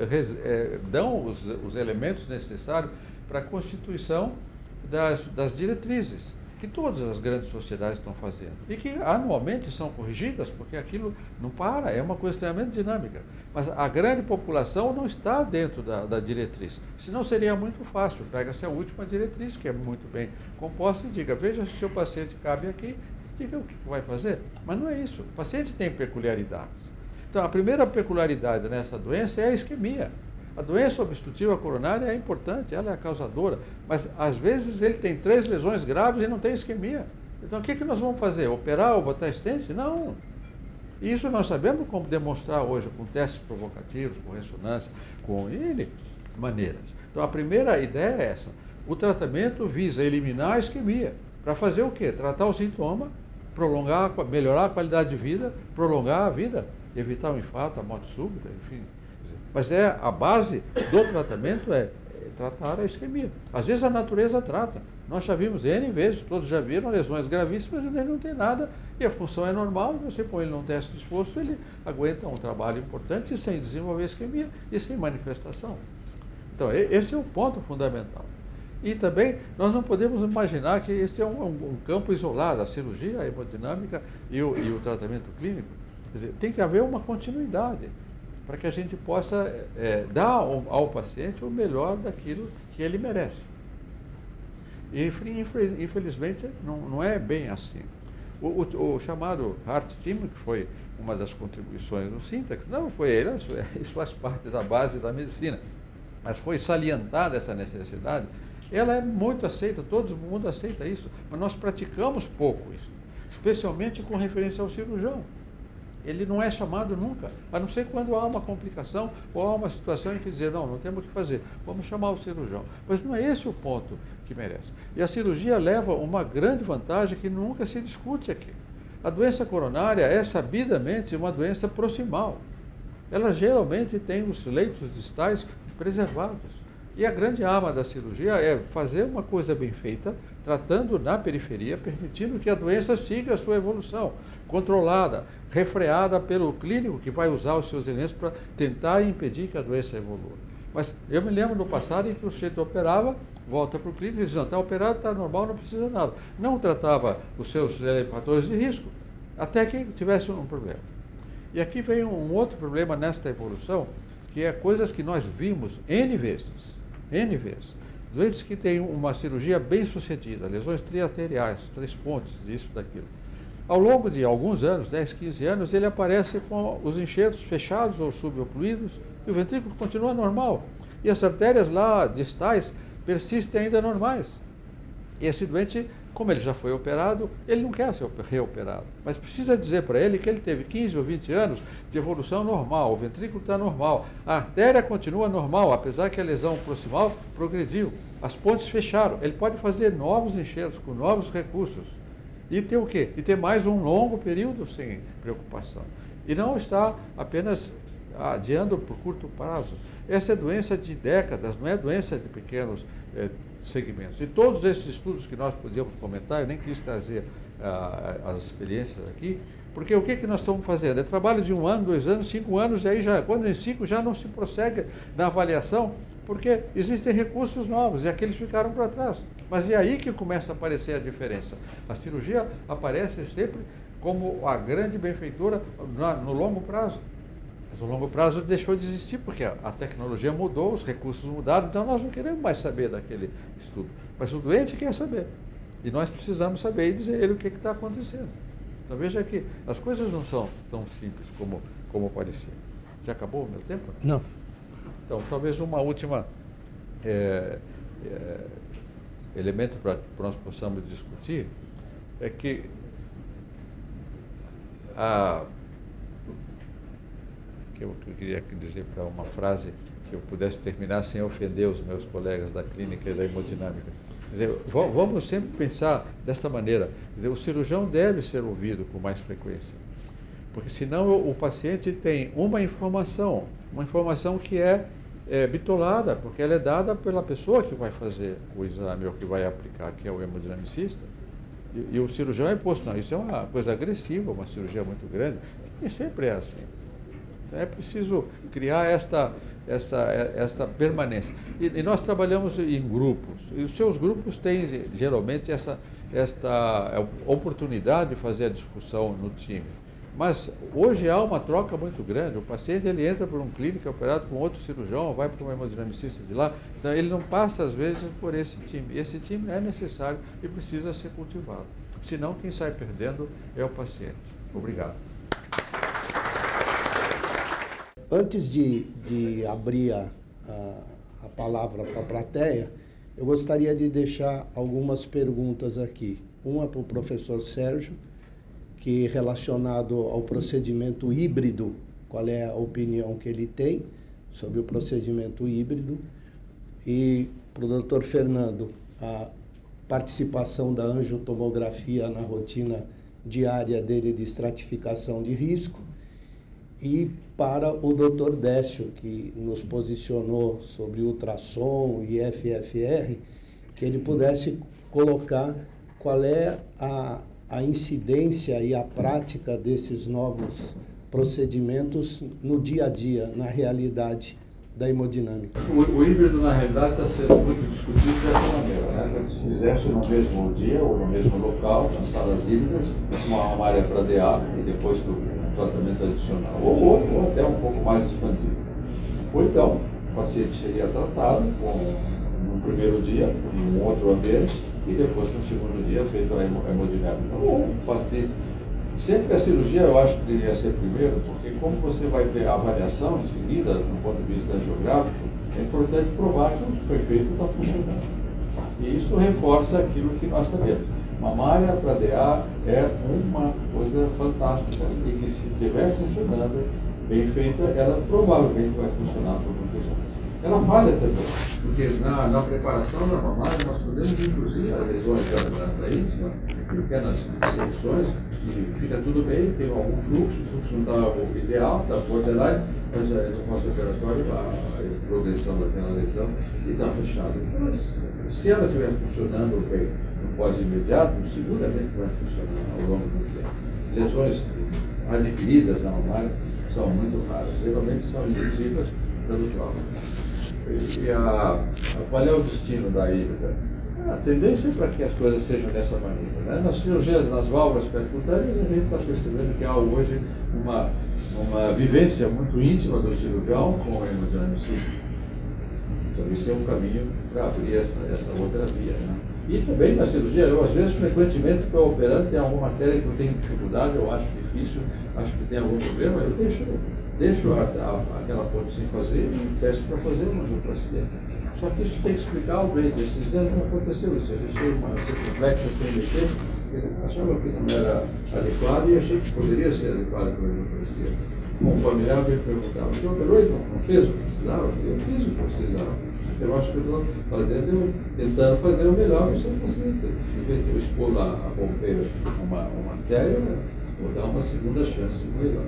dão os elementos necessários para a constituição das diretrizes, que todas as grandes sociedades estão fazendo. E que anualmente são corrigidas, porque aquilo não para, é uma coisa extremamente dinâmica. Mas a grande população não está dentro da diretriz. Senão seria muito fácil. Pega-se a última diretriz, que é muito bem composta, e diga, veja se o seu paciente cabe aqui, diga o que vai fazer. Mas não é isso. O paciente tem peculiaridades. Então, a primeira peculiaridade nessa doença é a isquemia. A doença obstrutiva coronária é importante, ela é a causadora, mas às vezes ele tem 3 lesões graves e não tem isquemia. Então, o que nós vamos fazer? Operar ou botar stent? Não. Isso nós sabemos como demonstrar hoje, com testes provocativos, com ressonância, com N maneiras. Então, a primeira ideia é essa. O tratamento visa eliminar a isquemia. Para fazer o quê? Tratar o sintoma, melhorar a qualidade de vida, prolongar a vida, evitar o infarto, a morte súbita, enfim. Mas a base do tratamento é tratar a isquemia. Às vezes a natureza trata. Nós já vimos N vezes, todos já viram lesões gravíssimas, ele não tem nada e a função é normal, você põe ele num teste de esforço, ele aguenta um trabalho importante sem desenvolver isquemia e sem manifestação. Então, esse é o ponto fundamental. E também nós não podemos imaginar que esse é um campo isolado, a cirurgia, a hemodinâmica e o tratamento clínico. Quer dizer, tem que haver uma continuidade para que a gente possa dar ao paciente o melhor daquilo que ele merece. E, infelizmente, não é bem assim. O chamado Heart Team, que foi uma das contribuições do Sintax, não foi ele, isso faz parte da base da medicina, mas foi salientada essa necessidade. Ela é muito aceita, todo mundo aceita isso, mas nós praticamos pouco isso, especialmente com referência ao cirurgião. Ele não é chamado nunca, a não ser quando há uma complicação ou há uma situação em que dizer, não temos o que fazer, vamos chamar o cirurgião. Mas não é esse o ponto que merece. E a cirurgia leva uma grande vantagem que nunca se discute aqui. A doença coronária é sabidamente uma doença proximal. Ela geralmente tem os leitos distais preservados. E a grande arma da cirurgia é fazer uma coisa bem feita, tratando na periferia, permitindo que a doença siga a sua evolução, controlada, refreada pelo clínico que vai usar os seus elementos para tentar impedir que a doença evolua. Mas eu me lembro no passado em que o sujeito operava, volta para o clínico e diz, não, está operado, está normal, não precisa nada. Não tratava os seus fatores de risco, até que tivesse um problema. E aqui vem um outro problema nesta evolução, que é coisas que nós vimos N vezes. Doentes que têm uma cirurgia bem sucedida, lesões triarteriais, 3 pontes, disso, daquilo. Ao longo de alguns anos, 10, 15 anos, ele aparece com os enxertos fechados ou subocluídos e o ventrículo continua normal. E as artérias lá distais persistem ainda normais. E esse doente, como ele já foi operado, ele não quer ser reoperado. Mas precisa dizer para ele que ele teve 15 ou 20 anos de evolução normal, o ventrículo está normal, a artéria continua normal, apesar que a lesão proximal progrediu. As pontes fecharam, ele pode fazer novos enxertos com novos recursos. E ter o quê? E ter mais um longo período sem preocupação. E não está apenas adiando por curto prazo. Essa é doença de décadas, não é doença de pequenos segmentos. E todos esses estudos que nós podíamos comentar, eu nem quis trazer as experiências aqui, porque o que nós estamos fazendo? É trabalho de 1 ano, 2 anos, 5 anos, e aí quando em 5 já não se prossegue na avaliação, porque existem recursos novos e aqueles ficaram para trás. Mas é aí que começa a aparecer a diferença. A cirurgia aparece sempre como a grande benfeitora no longo prazo. Mas o longo prazo deixou de existir porque a tecnologia mudou, os recursos mudaram, então nós não queremos mais saber daquele estudo. Mas o doente quer saber. E nós precisamos saber e dizer a ele o que está acontecendo. Então veja que as coisas não são tão simples como parecia. Já acabou o meu tempo? Não. Então, talvez uma última elemento para que nós possamos discutir é que que eu queria dizer para uma frase que eu pudesse terminar sem ofender os meus colegas da clínica e da hemodinâmica. Quer dizer, vamos sempre pensar desta maneira. Quer dizer, o cirurgião deve ser ouvido com mais frequência, porque senão o paciente tem uma informação que é bitolada, porque ela é dada pela pessoa que vai fazer o exame ou que vai aplicar, que é o hemodinamicista, e o cirurgião é posto, não, isso é uma coisa agressiva, uma cirurgia muito grande, e sempre é assim. Então é preciso criar esta permanência. E nós trabalhamos em grupos, e os seus grupos têm geralmente esta oportunidade de fazer a discussão no time. Mas hoje há uma troca muito grande, o paciente ele entra por um clínico operado com outro cirurgião, vai para um hemodinamicista de lá, então ele não passa às vezes por esse time. E esse time é necessário e precisa ser cultivado. Senão quem sai perdendo é o paciente. Obrigado. Antes de abrir a palavra para a plateia, eu gostaria de deixar algumas perguntas aqui. Uma para o professor Sérgio, que relacionado ao procedimento híbrido, qual é a opinião que ele tem sobre o procedimento híbrido, e para o doutor Fernando, a participação da angiotomografia na rotina diária dele de estratificação de risco, e para o doutor Décio, que nos posicionou sobre ultrassom e FFR, que ele pudesse colocar qual é a incidência e a prática desses novos procedimentos no dia a dia, na realidade da hemodinâmica. O híbrido, na realidade, está sendo muito discutido dessa maneira, né? Se fizesse no mesmo dia ou no mesmo local, nas salas híbridas, uma área para DA e depois do tratamento adicional, ou até um pouco mais expandido. Ou então, o paciente seria tratado no primeiro dia, em um outro ambiente, e depois, no segundo dia, feito a hemodinâmica. Ou paciente. Sempre a cirurgia, eu acho que deveria ser primeiro, porque como você vai ter a avaliação em seguida, do ponto de vista geográfico, é importante provar que o perfeito está funcionando. E isso reforça aquilo que nós sabemos. Mamária para DA é uma coisa fantástica e que, se estiver funcionando bem feita, ela provavelmente vai funcionar por muitos anos. Ela falha também, porque na preparação da mamária nós podemos inclusive as lesões da íntima, pequenas secções, e fica tudo bem, tem algum fluxo, o fluxo não está o ideal, está borderline, mas no pós-operatório a progressão daquela lesão e está fechada. Então, se ela estiver funcionando bem no pós-imediato, seguramente vai funcionar ao longo do tempo. Lesões adquiridas na mamária são muito raras, geralmente são induzidas pelo trauma. E qual é o destino da híbrida? A tendência é para que as coisas sejam dessa maneira, né? Nas cirurgias, nas válvulas percutâneas, a gente está percebendo que há hoje uma vivência muito íntima do cirurgião com o hemodinamicista. Então, esse é um caminho para abrir essa outra via, né? E também na cirurgia, eu às vezes, frequentemente, estou operando, tem alguma matéria que eu tenho dificuldade, eu acho difícil, acho que tem algum problema, eu deixo aquela ponte sem fazer e peço para fazer uma angioplastia. Só que isso tem que explicar ao leite. Esses dias não aconteceu isso. Eu deixei uma circunflexa sem meter, eu achava que não era adequado e achei que poderia ser adequado para a angioplastia. Um familiar veio perguntar, o senhor operou e não fez o que precisava? Eu fiz o que precisava. Eu acho que eu estou tentando fazer o melhor para o seu paciente. Em vez de eu expor a romper uma artéria, vou dar uma segunda chance melhor.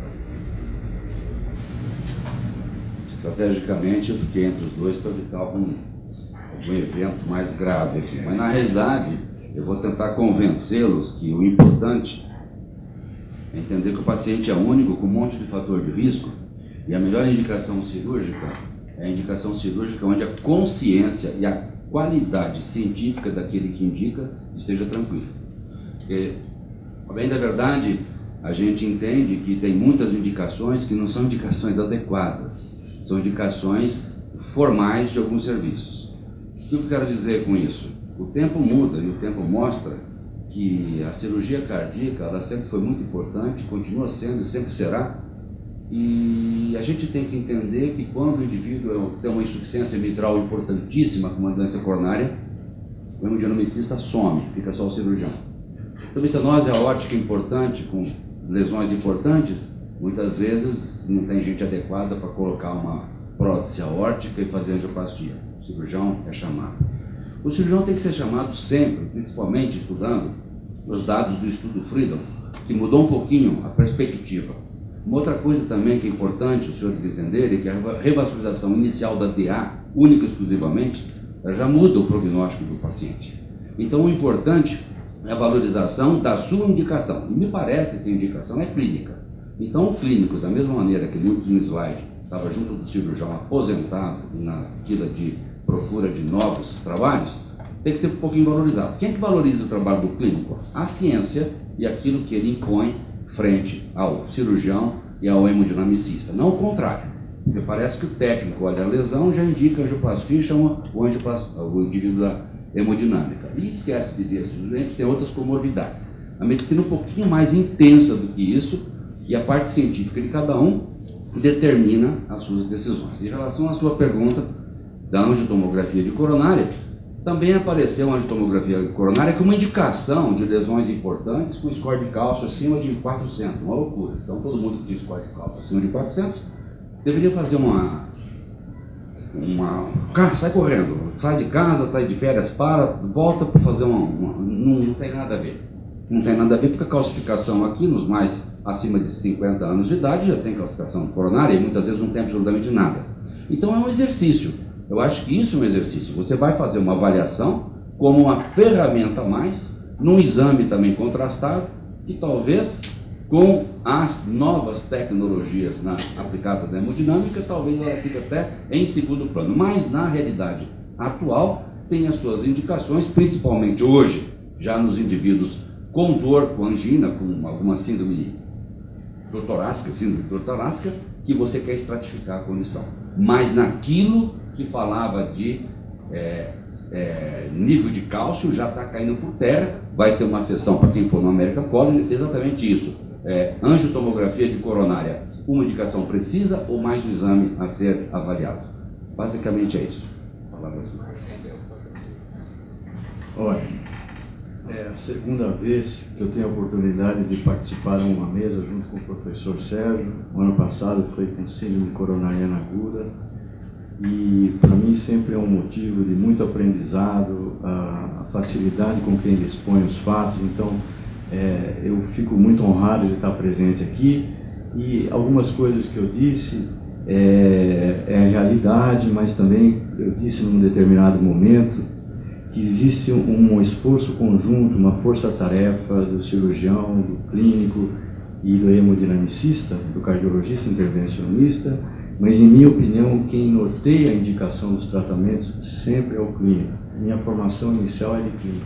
Estrategicamente, eu fiquei entre os dois para evitar algum evento mais grave aqui. Mas, na realidade, eu vou tentar convencê-los que o importante é entender que o paciente é único, com um monte de fator de risco, e a melhor indicação cirúrgica é a indicação cirúrgica onde a consciência e a qualidade científica daquele que indica esteja tranquila. Porque, bem da verdade, a gente entende que tem muitas indicações que não são indicações adequadas. São indicações formais de alguns serviços. O que eu quero dizer com isso? O tempo muda e o tempo mostra que a cirurgia cardíaca ela sempre foi muito importante, continua sendo e sempre será. E a gente tem que entender que quando o indivíduo tem uma insuficiência mitral importantíssima, como uma doença coronária, o hemodinamicista some, fica só o cirurgião. Então, a estenose aórtica importante, com lesões importantes, Muitas vezes não tem gente adequada para colocar uma prótese aórtica e fazer angioplastia. O cirurgião é chamado. O cirurgião tem que ser chamado sempre, principalmente estudando os dados do estudo Freedom, que mudou um pouquinho a perspectiva. Uma outra coisa também que é importante os senhores entenderem é que a revascularização inicial da DA, única e exclusivamente, ela já muda o prognóstico do paciente. Então o importante é a valorização da sua indicação. E me parece que a indicação é clínica. Então o clínico, da mesma maneira que muito no slide estava junto do cirurgião aposentado na fila de procura de novos trabalhos, tem que ser um pouquinho valorizado. Quem é que valoriza o trabalho do clínico? A ciência e aquilo que ele impõe frente ao cirurgião e ao hemodinamicista. Não o contrário. Porque parece que o técnico olha a lesão, já indica a angioplastia e chama o indivíduo da hemodinâmica. E esquece de ver se o doente tem outras comorbidades. A medicina é um pouquinho mais intensa do que isso e a parte científica de cada um determina as suas decisões. Em relação à sua pergunta da angiotomografia de coronária, também apareceu a angiotomografia coronária como indicação de lesões importantes com score de cálcio acima de 400, uma loucura. Então todo mundo que tem score de cálcio acima de 400 deveria fazer sai correndo, sai de casa, está de férias, volta para fazer não tem nada a ver. Não tem nada a ver porque a calcificação aqui nos mais acima de 50 anos de idade já tem calcificação coronária e muitas vezes não tem absolutamente nada. Então é um exercício. Eu acho que isso é um exercício. Você vai fazer uma avaliação como uma ferramenta a mais, num exame também contrastado, que talvez com as novas tecnologias aplicadas na hemodinâmica, talvez ela fique até em segundo plano. Mas na realidade atual tem as suas indicações, principalmente hoje, já nos indivíduos com dor, com angina, com alguma síndrome torácica, que você quer estratificar a condição. Mas naquilo que falava de nível de cálcio, já está caindo por terra, vai ter uma sessão para quem for no American College, exatamente isso. Angiotomografia de coronária, uma indicação precisa ou mais um exame a ser avaliado? Basicamente é isso. Olha, é a segunda vez que eu tenho a oportunidade de participar de uma mesa junto com o professor Sérgio. O ano passado foi com síndrome coronariana aguda e para mim sempre é um motivo de muito aprendizado, a facilidade com que ele expõe os fatos. Então eu fico muito honrado de estar presente aqui e algumas coisas que eu disse é realidade, mas também eu disse num determinado momento que existe um esforço conjunto, uma força-tarefa do cirurgião, do clínico e do hemodinamicista, do cardiologista intervencionista, mas em minha opinião quem norteia a indicação dos tratamentos sempre é o clínico. Minha formação inicial é de clínico.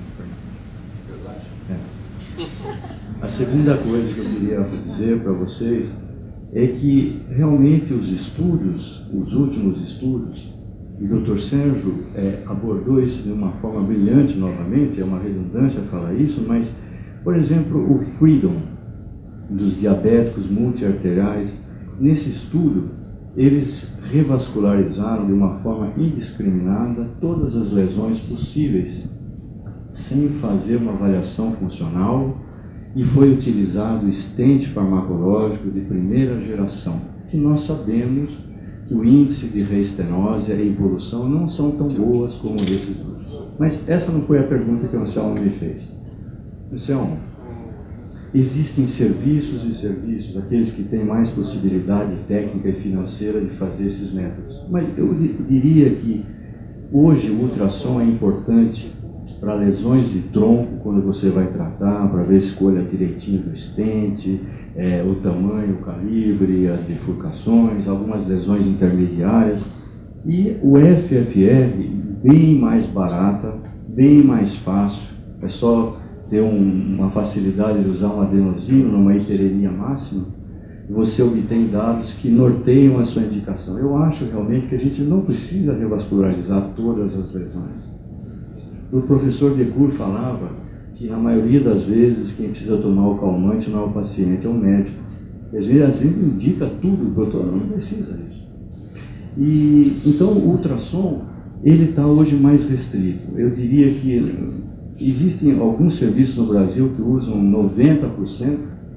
A segunda coisa que eu queria dizer para vocês é que realmente os estudos, os últimos estudos, e o Dr. Sérgio abordou isso de uma forma brilhante novamente, é uma redundância falar isso, mas, por exemplo, o Freedom dos diabéticos multiarteriais, nesse estudo, eles revascularizaram de uma forma indiscriminada todas as lesões possíveis, sem fazer uma avaliação funcional, e foi utilizado stent farmacológico de primeira geração, que nós sabemos que o índice de reestenose e a evolução não são tão boas como esses outros. Mas essa não foi a pergunta que o Anselmo me fez. Anselmo, existem serviços e serviços, aqueles que têm mais possibilidade técnica e financeira de fazer esses métodos. Mas eu diria que hoje o ultrassom é importante para lesões de tronco, quando você vai tratar, para ver a escolha direitinho do stent, o tamanho, o calibre, as bifurcações, algumas lesões intermediárias. E o FFR, bem mais barata, bem mais fácil, é só ter uma facilidade de usar um adenosino numa itereria máxima, você obtém dados que norteiam a sua indicação. Eu acho realmente que a gente não precisa revascularizar todas as lesões. O professor Decour falava que na maioria das vezes quem precisa tomar o calmante não é o paciente, é o médico. Às vezes indica tudo, o doutor não precisa disso. E então o ultrassom, ele está hoje mais restrito. Eu diria que existem alguns serviços no Brasil que usam 90%,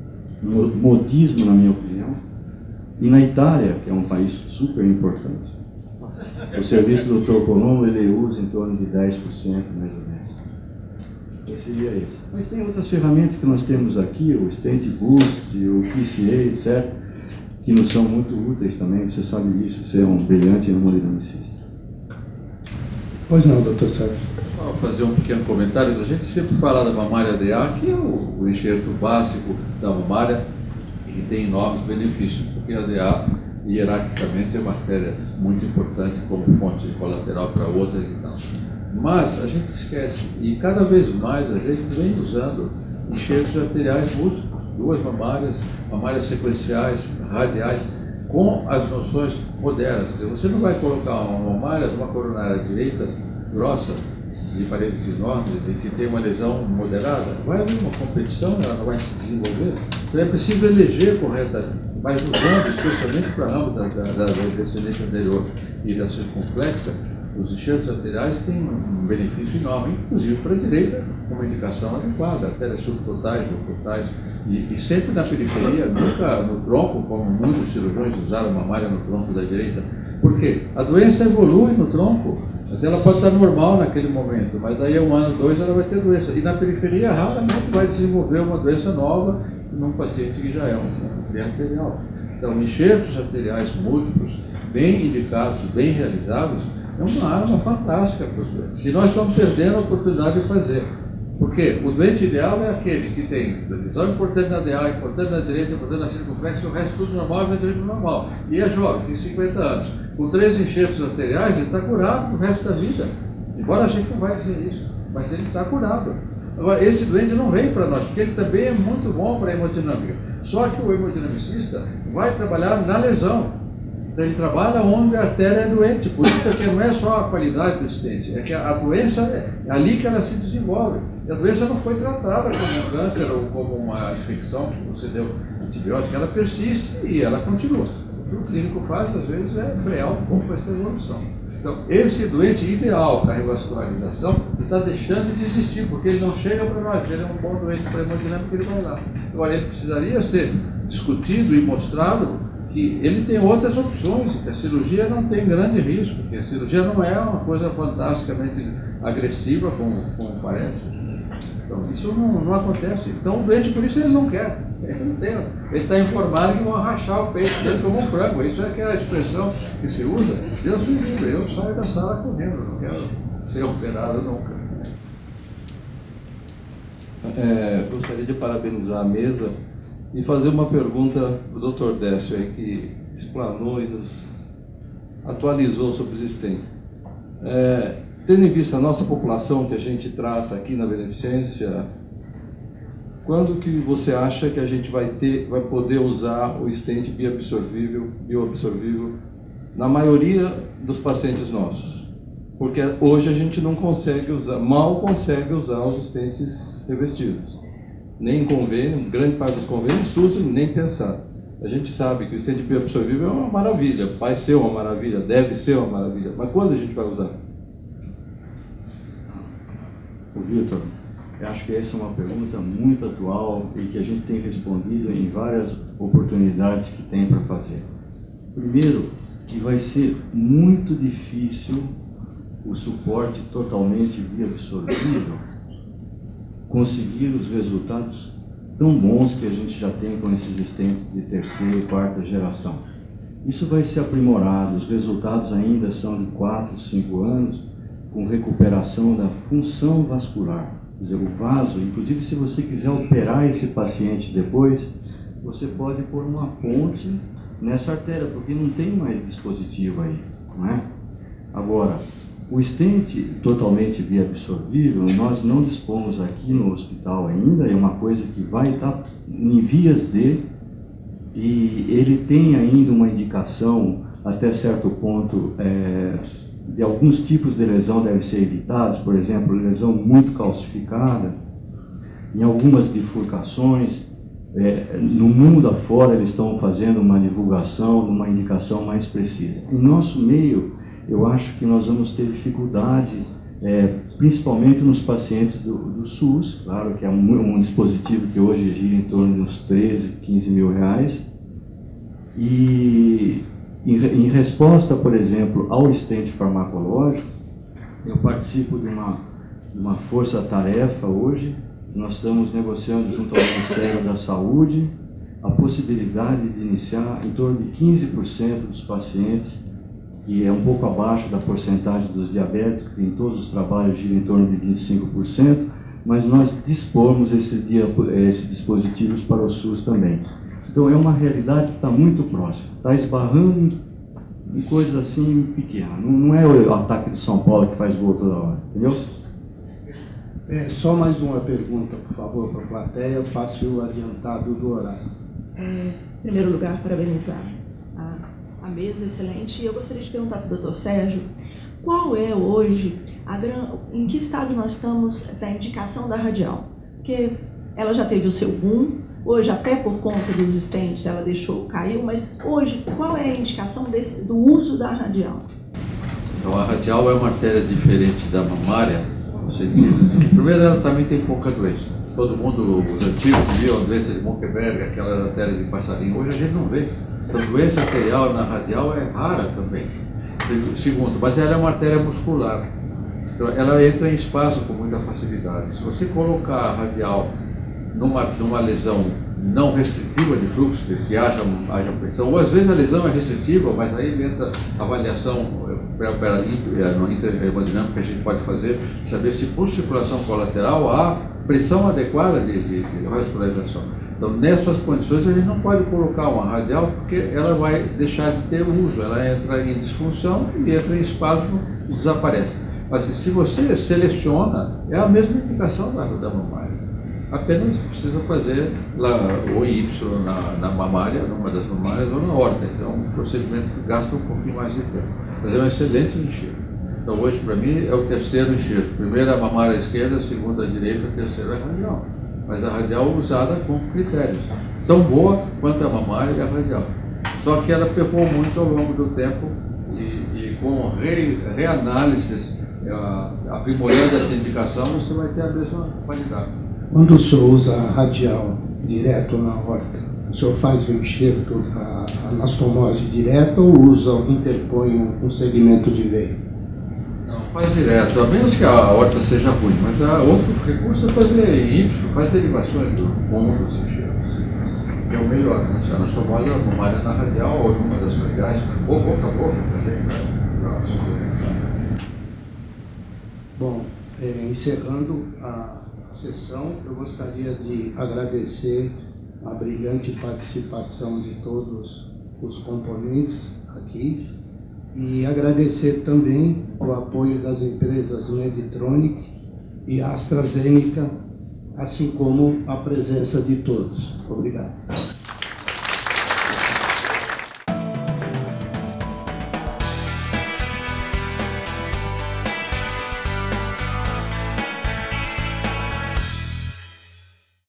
modismo, na minha opinião. E na Itália, que é um país super importante, o serviço do Dr. Colombo ele usa em torno de 10%, mais ou menos. Então seria esse. Mas tem outras ferramentas que nós temos aqui, o Stent Boost, o PCA, etc., que nos são muito úteis também. Você sabe disso, você é um brilhante hemodinamicista. Pois não, doutor Sérgio. Vou fazer um pequeno comentário. A gente sempre fala da mamária DA, que é o enxerto básico da mamária, que tem enormes benefícios, porque a DA, hierarquicamente, é uma artéria muito importante como fonte colateral para outras e tal. Mas a gente esquece, e cada vez mais a gente vem usando enxertos arteriais múltiplos, duas mamárias sequenciais, radiais, com as noções modernas. Você não vai colocar uma mamária numa coronária direita grossa, de paredes enormes, e que tem uma lesão moderada. Vai haver uma competição, ela não vai se desenvolver. Então é preciso eleger corretamente, mas usando especialmente para a ramo da descendente anterior e da circunflexa, os enxertos arteriais têm um benefício enorme, inclusive para a direita, com uma indicação adequada, artérias subtotais, locotais, e sempre na periferia, nunca no tronco, como muitos cirurgiões usaram mamária no tronco da direita. Por quê? A doença evolui no tronco, mas ela pode estar normal naquele momento, mas daí a 1 ano, 2 ela vai ter doença. E na periferia raramente vai desenvolver uma doença nova num paciente que já é um cliente arterial. Então, enxertos arteriais múltiplos, bem indicados, bem realizados, é uma arma fantástica para os doentes. E nós estamos perdendo a oportunidade de fazer. Porque o doente ideal é aquele que tem lesão importante na DA, importante na direita, importante na circunflexa, o resto tudo normal e ventriclo normal. E é jovem, tem 50 anos. Com 3 enxertos arteriais, ele está curado pro resto da vida. Embora a gente não vai dizer isso, mas ele está curado. Agora, esse doente não vem para nós, porque ele também é muito bom para a hemodinâmica. Só que o hemodinamicista vai trabalhar na lesão. Ele trabalha onde a artéria é doente, por isso que não é só a qualidade do stent, é que a doença é ali que ela se desenvolve. E a doença não foi tratada como um câncer ou como uma infecção que você deu antibiótico, ela persiste e ela continua. O que o clínico faz, às vezes, é frear um pouco essa evolução. Então, esse doente ideal para a revascularização está deixando de existir, porque ele não chega para nós, ele é um bom doente para a hemodinâmica, ele vai lá. Agora, ele precisaria ser discutido e mostrado que ele tem outras opções, que a cirurgia não tem grande risco, que a cirurgia não é uma coisa fantasticamente agressiva, como parece. Então, isso não acontece. Então, o doente, por isso, ele não quer. Ele está informado que vão rachar o peito dele como um frango. Isso é aquela expressão que se usa. Deus me livre, eu saio da sala correndo, não quero ser operado nunca. Gostaria de parabenizar a mesa e fazer uma pergunta para o Dr. Décio, aí, que explanou e nos atualizou sobre o existente. Tendo em vista a nossa população que a gente trata aqui na Beneficência, quando que você acha que a gente vai poder usar o stent bioabsorvível na maioria dos pacientes nossos? Porque hoje a gente não consegue usar, mal consegue usar os stents revestidos. Nem em convênio, grande parte dos convênios usam, nem pensar. A gente sabe que o stent bioabsorvível é uma maravilha, vai ser uma maravilha, deve ser uma maravilha, mas quando a gente vai usar? Vitor, eu acho que essa é uma pergunta muito atual e que a gente tem respondido em várias oportunidades que tem para fazer. Primeiro, que vai ser muito difícil o suporte totalmente bioabsorvível conseguir os resultados tão bons que a gente já tem com esses stents de 3ª e 4ª geração. Isso vai ser aprimorado, os resultados ainda são de 4, 5 anos, com recuperação da função vascular. Quer dizer, o vaso, inclusive se você quiser operar esse paciente depois, você pode pôr uma ponte nessa artéria, porque não tem mais dispositivo aí, não é? Agora, o stent totalmente bioabsorvível, nós não dispomos aqui no hospital ainda, é uma coisa que vai estar em vias de, e ele tem ainda uma indicação, até certo ponto, de alguns tipos de lesão devem ser evitados, por exemplo, lesão muito calcificada, em algumas bifurcações. No mundo afora eles estão fazendo uma divulgação, uma indicação mais precisa. Em nosso meio, eu acho que nós vamos ter dificuldade principalmente nos pacientes do SUS, claro que é um dispositivo que hoje gira em torno de uns 13, 15 mil reais. E em resposta, por exemplo, ao estente farmacológico, eu participo de uma força-tarefa hoje. Nós estamos negociando junto ao Ministério da Saúde a possibilidade de iniciar em torno de 15% dos pacientes, que é um pouco abaixo da porcentagem dos diabéticos, que em todos os trabalhos gira em torno de 25%, mas nós dispomos esses dispositivos para o SUS também. Então é uma realidade que está muito próxima, está esbarrando em coisas assim pequenas. Não é o ataque de São Paulo que faz gol toda hora, entendeu? Só mais uma pergunta, por favor, para a plateia, faço o adiantado do horário. Em primeiro lugar, parabenizar a mesa excelente, e eu gostaria de perguntar para o Dr. Sérgio, qual é hoje, em que estado nós estamos da indicação da radial? Porque ela já teve o seu boom, hoje até por conta dos stents ela caiu, mas hoje qual é a indicação do uso da radial? Então a radial é uma artéria diferente da mamária, no sentido, primeiro ela também tem pouca doença. Todo mundo, os antigos viam a doença de Monckeberg, aquela artéria de passarinho, hoje a gente não vê. Então, doença arterial na radial é rara também. Segundo, mas ela é uma artéria muscular. Então, ela entra em espaço com muita facilidade. Se você colocar a radial numa lesão não restritiva de fluxo, que haja pressão, ou às vezes a lesão é restritiva, mas aí entra a avaliação hemodinâmica que a gente pode fazer, saber se por circulação colateral há pressão adequada de vascularização. Então, nessas condições, a gente não pode colocar uma radial porque ela vai deixar de ter uso, ela entra em disfunção e entra em espasmo e desaparece. Mas se você seleciona, é a mesma indicação da mamária. Apenas precisa fazer o Y na mamária, numa das mamárias ou na aorta. Então, é um procedimento que gasta um pouquinho mais de tempo. Mas é um excelente enxerto. Então, hoje, para mim, é o terceiro enxerto. Primeiro a mamária esquerda, segundo a direita, terceiro a radial. Mas a radial usada com critérios, tão boa quanto a mamária e a radial. Só que ela pecou muito ao longo do tempo e com reanálises, aprimorando essa indicação, você vai ter a mesma qualidade. Quando o senhor usa a radial direto na aorta, o senhor faz o enxerto, a anastomose direta ou interpõe um segmento de veia? Não, faz direto, a menos que a aorta seja ruim, mas outro recurso é fazer Y, faz derivações do cômodo dos enxertos. É o melhor, né? Se a anastomose é uma área na radial ou numa das radiais, ou boca a boca também, né? Bom, encerrando a sessão, eu gostaria de agradecer a brilhante participação de todos os componentes aqui e agradecer também o apoio das empresas Medtronic e AstraZeneca, assim como a presença de todos. Obrigado.